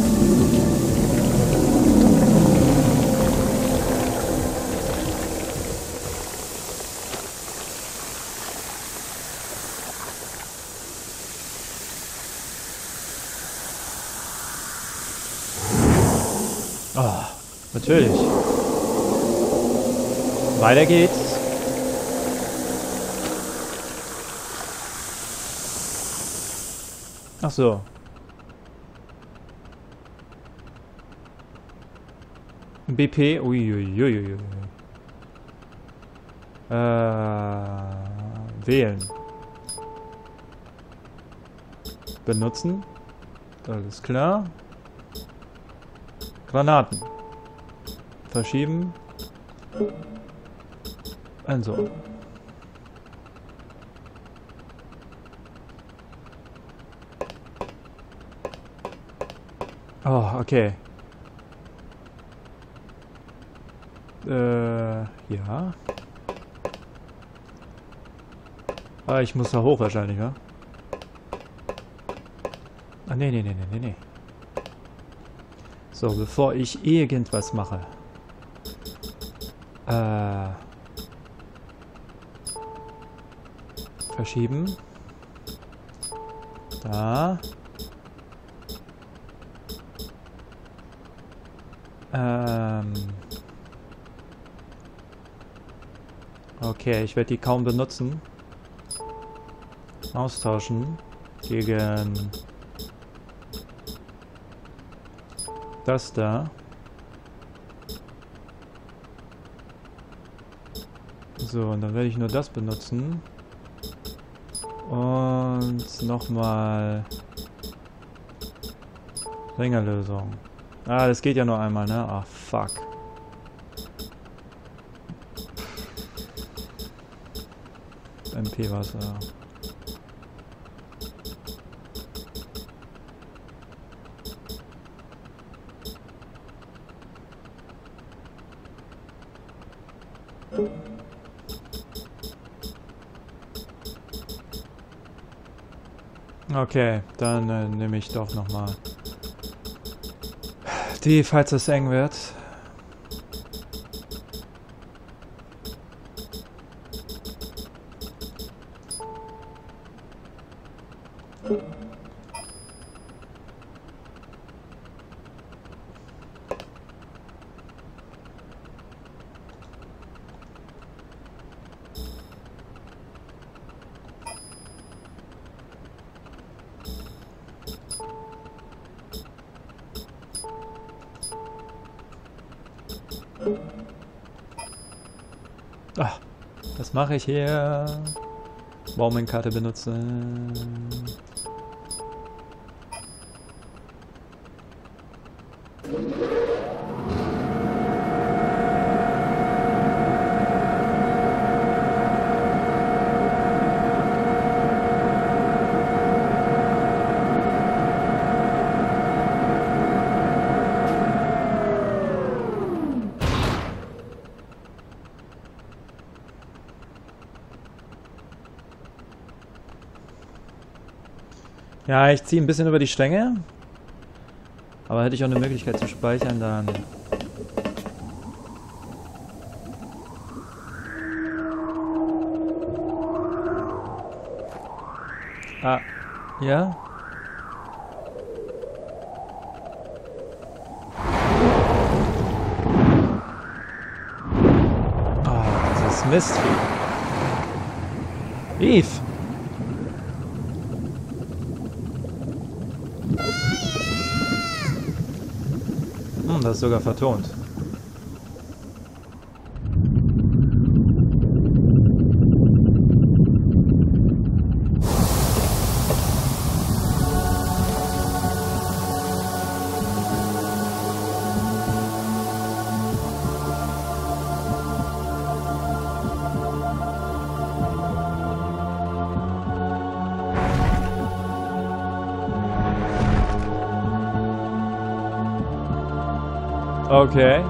Oh, natürlich. Weiter geht's. Ach so. B P, uiuiuiui. Äh, wählen. Benutzen. Alles klar. Granaten. Verschieben. Also. Oh, okay. Äh, ja. Ah, ich muss da hoch wahrscheinlich, ja? Ah, nee, nee, nee, nee, nee, nee. So, bevor ich irgendwas mache. Äh. Verschieben. Da. Ähm. Okay, ich werde die kaum benutzen. Austauschen gegen das da. So, und dann werde ich nur das benutzen. Und nochmal Ringerlösung. Ah, das geht ja nur einmal, ne? Ah, fuck. M P-Wasser. Okay, dann äh, nehme ich doch nochmal die, falls es eng wird. Ach, was mache ich hier? Baumenkarte benutzen. Ja, ich ziehe ein bisschen über die Stränge. Aber hätte ich auch eine Möglichkeit zu speichern, dann... Ah, ja? Ah, das ist Mist. Eve! Hm, das ist sogar vertont. Okay.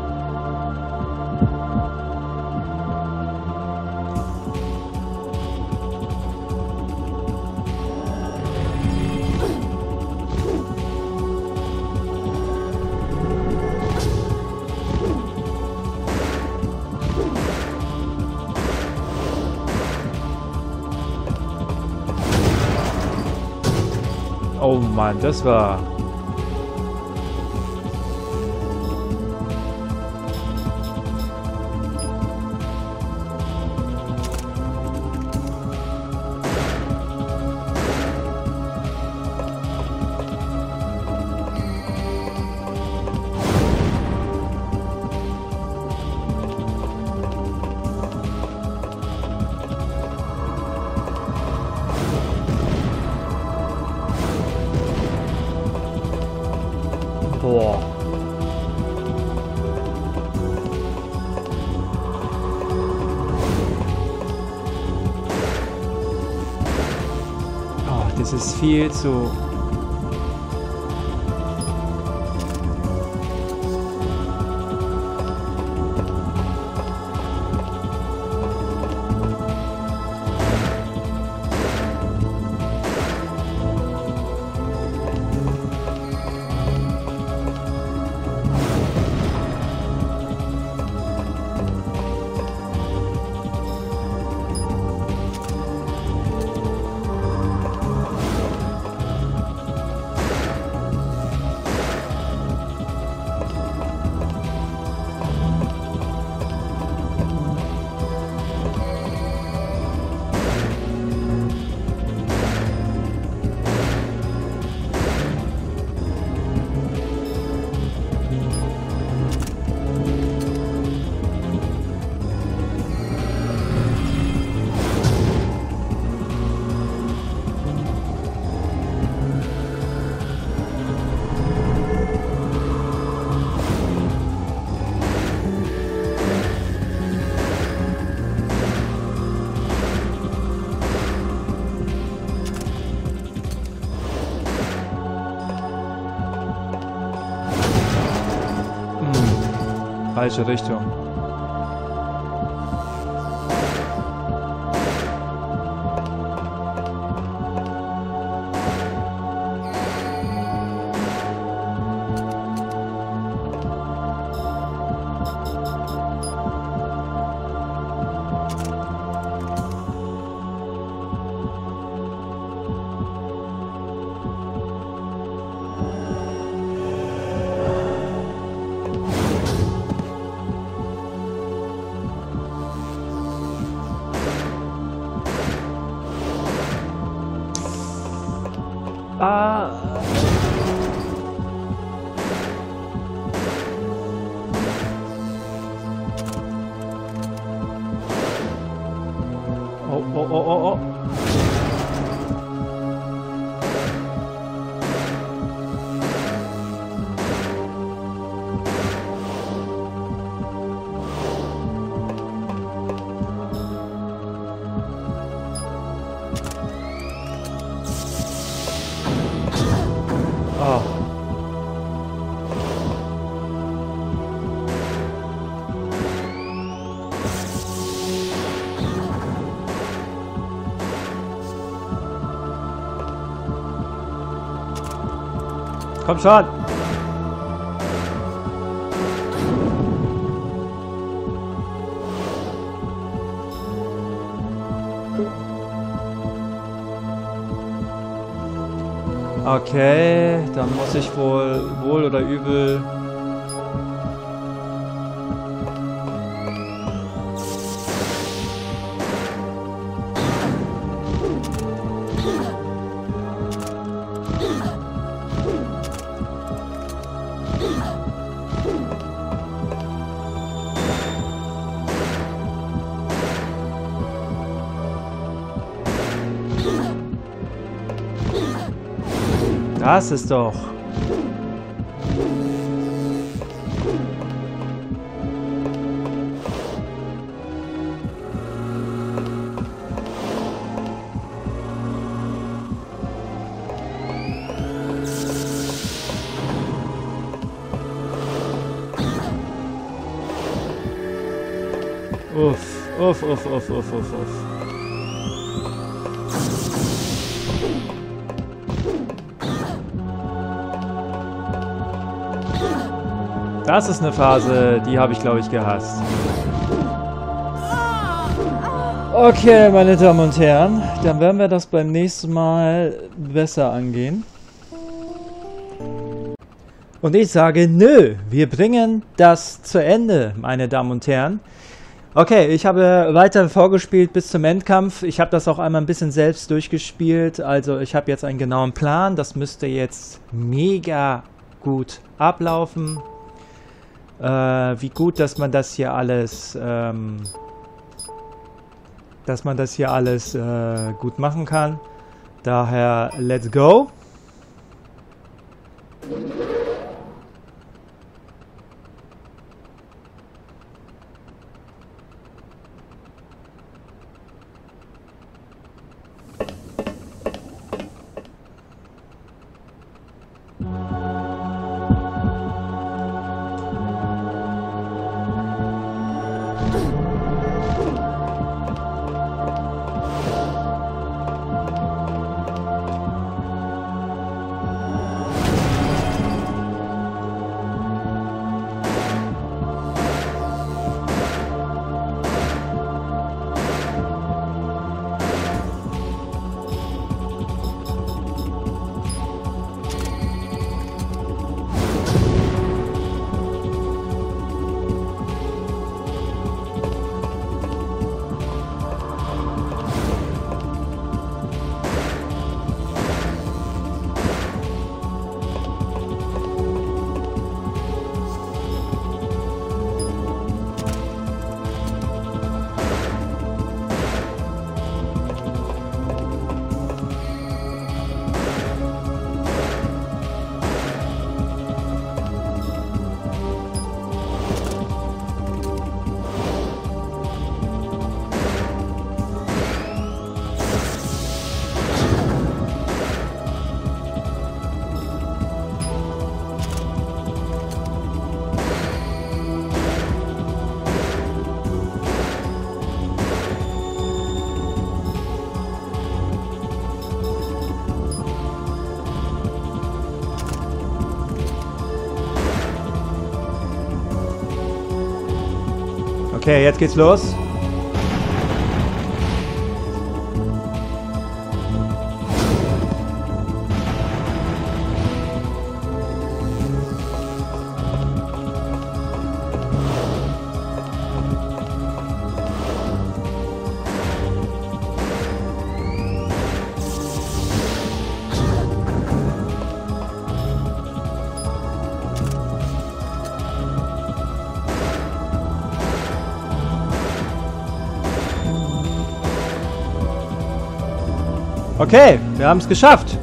Mann, das war... Boah. Oh, das ist viel zu... Falsche Richtung. Ah. Oh, oh, oh, oh, oh. Komm schon! Okay, dann muss ich wohl, wohl oder übel... Das ist doch... Uff, uff, uff, uff, uff, uff, uff. Das ist eine Phase, die habe ich, glaube ich, gehasst. Okay, meine Damen und Herren, dann werden wir das beim nächsten Mal besser angehen. Und ich sage, nö, wir bringen das zu Ende, meine Damen und Herren. Okay, ich habe weiter vorgespielt bis zum Endkampf. Ich habe das auch einmal ein bisschen selbst durchgespielt. Also ich habe jetzt einen genauen Plan. Das müsste jetzt mega gut ablaufen. Äh, wie gut, dass man das hier alles... Ähm, dass man das hier alles äh, gut machen kann. Daher, let's go. Okay, jetzt geht's los. Okay, wir haben es geschafft.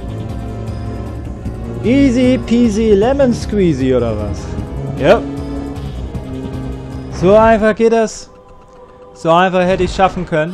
Easy peasy lemon squeezy oder was? Ja. So einfach geht das. So einfach hätte ich es schaffen können.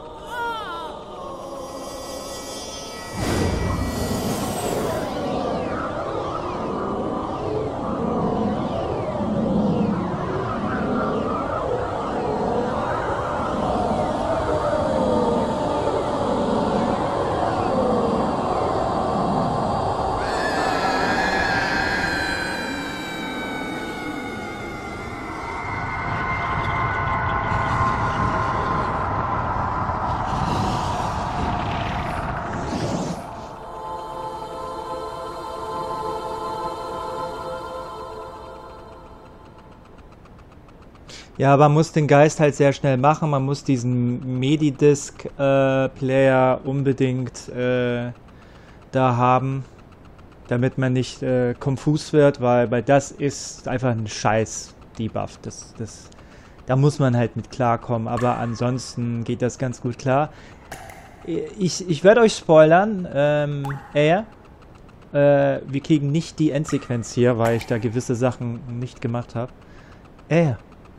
Ja, man muss den Geist halt sehr schnell machen. Man muss diesen Medidisc-Player äh, unbedingt äh, da haben, damit man nicht äh, konfus wird, weil, weil das ist einfach ein Scheiß-Debuff. Das, das, da muss man halt mit klarkommen, aber ansonsten geht das ganz gut klar. Ich, ich werde euch spoilern. Ähm, äh, äh, wir kriegen nicht die Endsequenz hier, weil ich da gewisse Sachen nicht gemacht habe. Äh.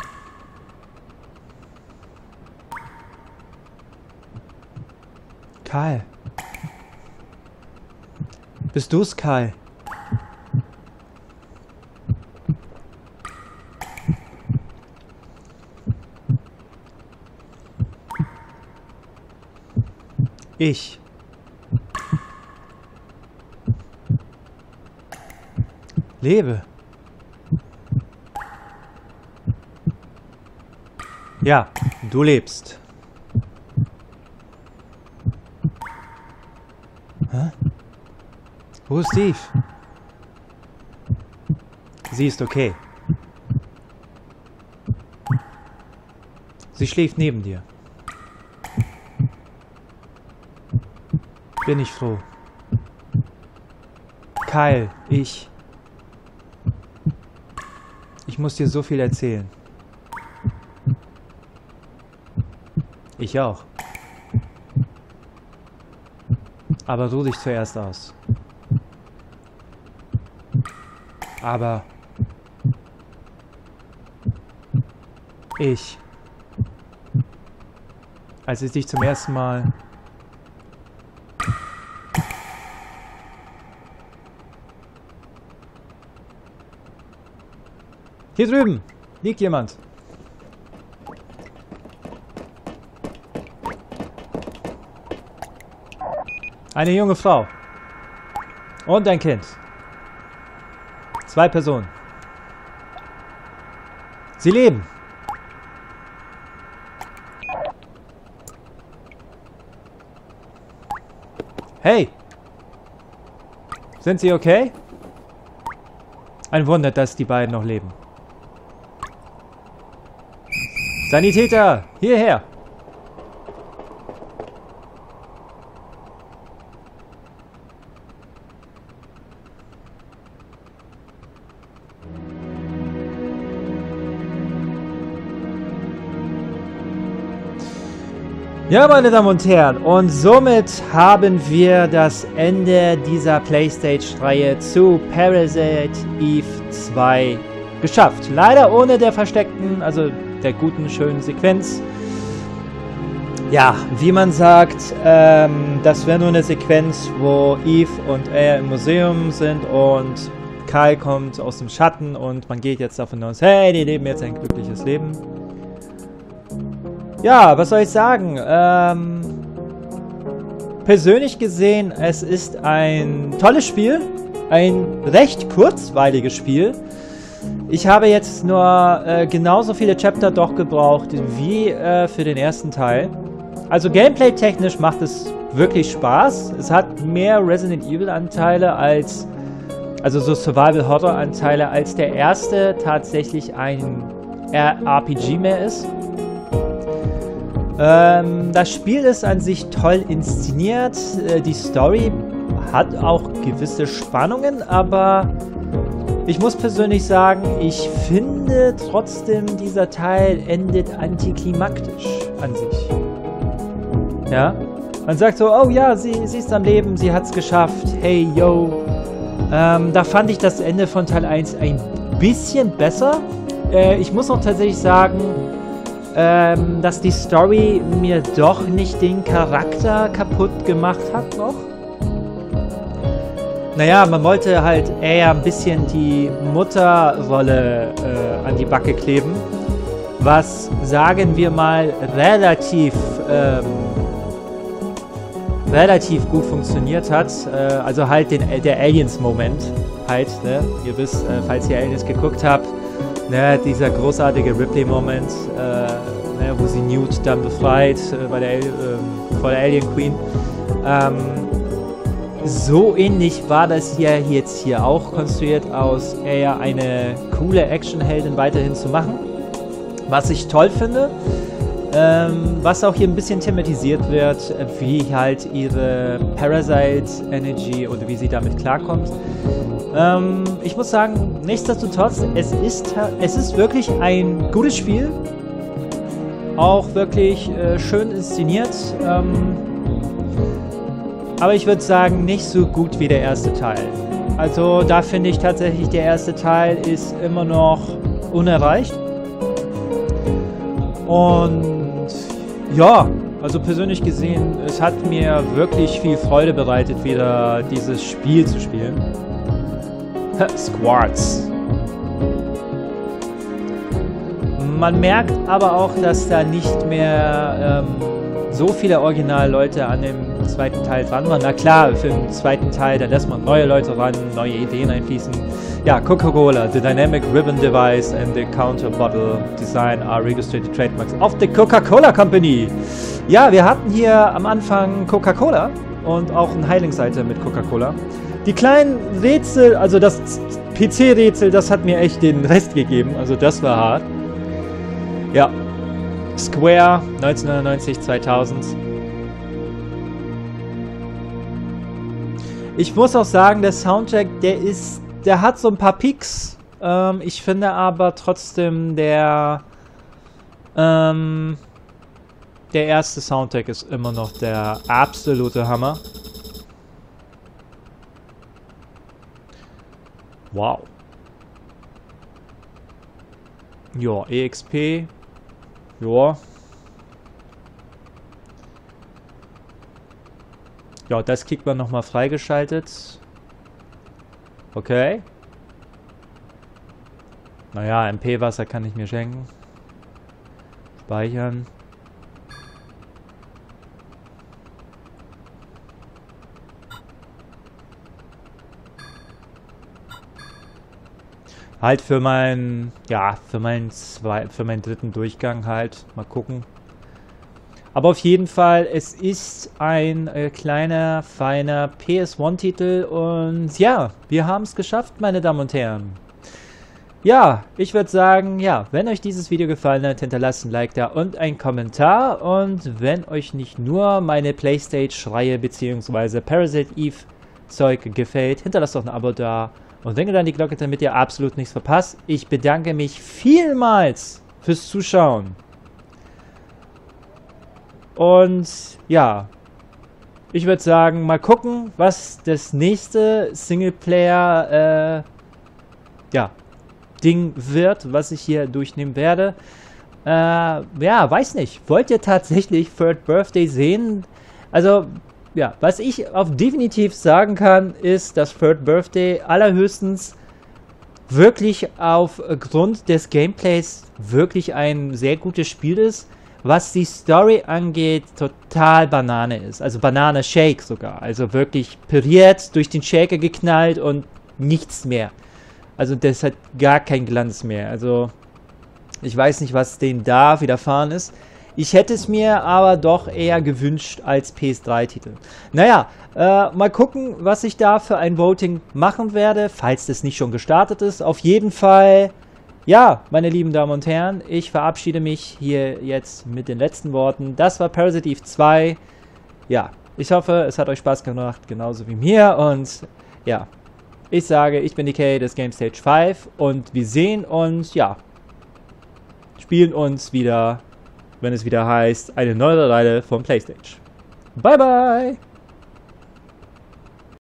Kai. Bist du's, Kai? Ich. Lebe. Ja, du lebst. Hä? Wo ist Steve? Sie ist okay. Sie schläft neben dir. Bin ich froh. Kyle, ich... Ich muss dir so viel erzählen. Ich auch. Aber ruh dich zuerst aus. Aber... Ich... Als ich dich zum ersten Mal... Hier drüben liegt jemand. Eine junge Frau. Und ein Kind. Zwei Personen. Sie leben. Hey! Sind Sie okay? Ein Wunder, dass die beiden noch leben. Sanitäter, hierher! Ja, meine Damen und Herren, und somit haben wir das Ende dieser PlayStation-Reihe zu Parasite Eve zwei geschafft. Leider ohne der versteckten, also der guten, schönen Sequenz. Ja, wie man sagt, ähm, das wäre nur eine Sequenz, wo Eve und er im Museum sind und Kyle kommt aus dem Schatten und man geht jetzt davon aus, hey, die leben jetzt ein glückliches Leben. Ja, was soll ich sagen? Ähm, persönlich gesehen, es ist ein tolles Spiel, ein recht kurzweiliges Spiel. Ich habe jetzt nur äh, genauso viele Chapter doch gebraucht wie äh, für den ersten Teil. Also gameplay-technisch macht es wirklich Spaß. Es hat mehr Resident Evil-Anteile als, also so Survival-Horror-Anteile, als der erste tatsächlich ein R P G mehr ist. Ähm, das Spiel ist an sich toll inszeniert. Äh, die Story hat auch gewisse Spannungen, aber ich muss persönlich sagen, ich finde trotzdem, dieser Teil endet antiklimaktisch an sich. Ja? Man sagt so, oh ja, sie, sie ist am Leben, sie hat's geschafft, hey, yo. Ähm, da fand ich das Ende von Teil eins ein bisschen besser. Äh, ich muss auch tatsächlich sagen, ähm, dass die Story mir doch nicht den Charakter kaputt gemacht hat noch. Naja, man wollte halt eher ein bisschen die Mutterrolle äh, an die Backe kleben, was, sagen wir mal, relativ ähm, relativ gut funktioniert hat. Äh, also halt den, der Aliens-Moment halt, ne? Ihr wisst, äh, falls ihr Aliens geguckt habt, ne, dieser großartige Ripley-Moment, äh, ne, wo sie Newt dann befreit äh, bei der, äh, vor der Alien Queen. Ähm, so ähnlich war das hier jetzt hier auch konstruiert, aus eher eine coole Actionheldin weiterhin zu machen. Was ich toll finde. Ähm, was auch hier ein bisschen thematisiert wird, wie halt ihre Parasite Energy oder wie sie damit klarkommt. Ähm, ich muss sagen, nichtsdestotrotz, es ist, es ist wirklich ein gutes Spiel. Auch wirklich äh, schön inszeniert. Ähm, aber ich würde sagen, nicht so gut wie der erste Teil. Also da finde ich tatsächlich, der erste Teil ist immer noch unerreicht. Und ja, also persönlich gesehen, es hat mir wirklich viel Freude bereitet, wieder dieses Spiel zu spielen. Squarts. Man merkt aber auch, dass da nicht mehr ähm, so viele Originalleute an dem zweiten Teil dran waren. Na klar, für den zweiten Teil, da lässt man neue Leute ran, neue Ideen einfließen. Ja, Coca-Cola, the dynamic ribbon device and the counter bottle design are registered trademarks of the Coca-Cola Company. Ja, wir hatten hier am Anfang Coca-Cola und auch eine Heilungsseite mit Coca-Cola. Die kleinen Rätsel, also das P C-Rätsel, das hat mir echt den Rest gegeben. Also das war hart. Ja. Square, neunzehnhundertneunundneunzig, zweitausend. Ich muss auch sagen, der Soundtrack, der ist, der hat so ein paar Peaks. Ähm, ich finde aber trotzdem, der, ähm, der erste Soundtrack ist immer noch der absolute Hammer. Wow. Ja, E X P. Ja. Ja, das kriegt man nochmal freigeschaltet. Okay. Naja, M P-Wasser kann ich mir schenken. Speichern. Halt für meinen, ja, für meinen zwei, für meinen dritten Durchgang halt. Mal gucken. Aber auf jeden Fall, es ist ein äh, kleiner, feiner P S eins Titel und ja, wir haben es geschafft, meine Damen und Herren. Ja, ich würde sagen, ja, wenn euch dieses Video gefallen hat, hinterlasst ein Like da und einen Kommentar. Und wenn euch nicht nur meine Playstage-Reihe bzw. Parasite Eve Zeug gefällt, hinterlasst doch ein Abo da. Und wenn ihr dann die Glocke, damit ihr absolut nichts verpasst. Ich bedanke mich vielmals fürs Zuschauen. Und ja, ich würde sagen, mal gucken, was das nächste Singleplayer äh, ja, Ding wird, was ich hier durchnehmen werde. Äh, ja, weiß nicht. Wollt ihr tatsächlich Third Birthday sehen? Also, ja, was ich auf definitiv sagen kann, ist, dass Third Birthday allerhöchstens wirklich aufgrund des Gameplays wirklich ein sehr gutes Spiel ist, was die Story angeht, total Banane ist. Also Banane Shake sogar. Also wirklich püriert, durch den Shaker geknallt und nichts mehr. Also das hat gar kein Glanz mehr. Also ich weiß nicht, was denen da widerfahren ist. Ich hätte es mir aber doch eher gewünscht als P S drei Titel. Naja, äh, mal gucken, was ich da für ein Voting machen werde, falls das nicht schon gestartet ist. Auf jeden Fall, ja, meine lieben Damen und Herren, ich verabschiede mich hier jetzt mit den letzten Worten. Das war Parasite Eve zwei. Ja, ich hoffe, es hat euch Spaß gemacht, genauso wie mir. Und ja, ich sage, ich bin D K des Game Stage fünf und wir sehen uns, ja, spielen uns wieder, wenn es wieder heißt, eine neue Reihe von PlayStage. Bye, bye!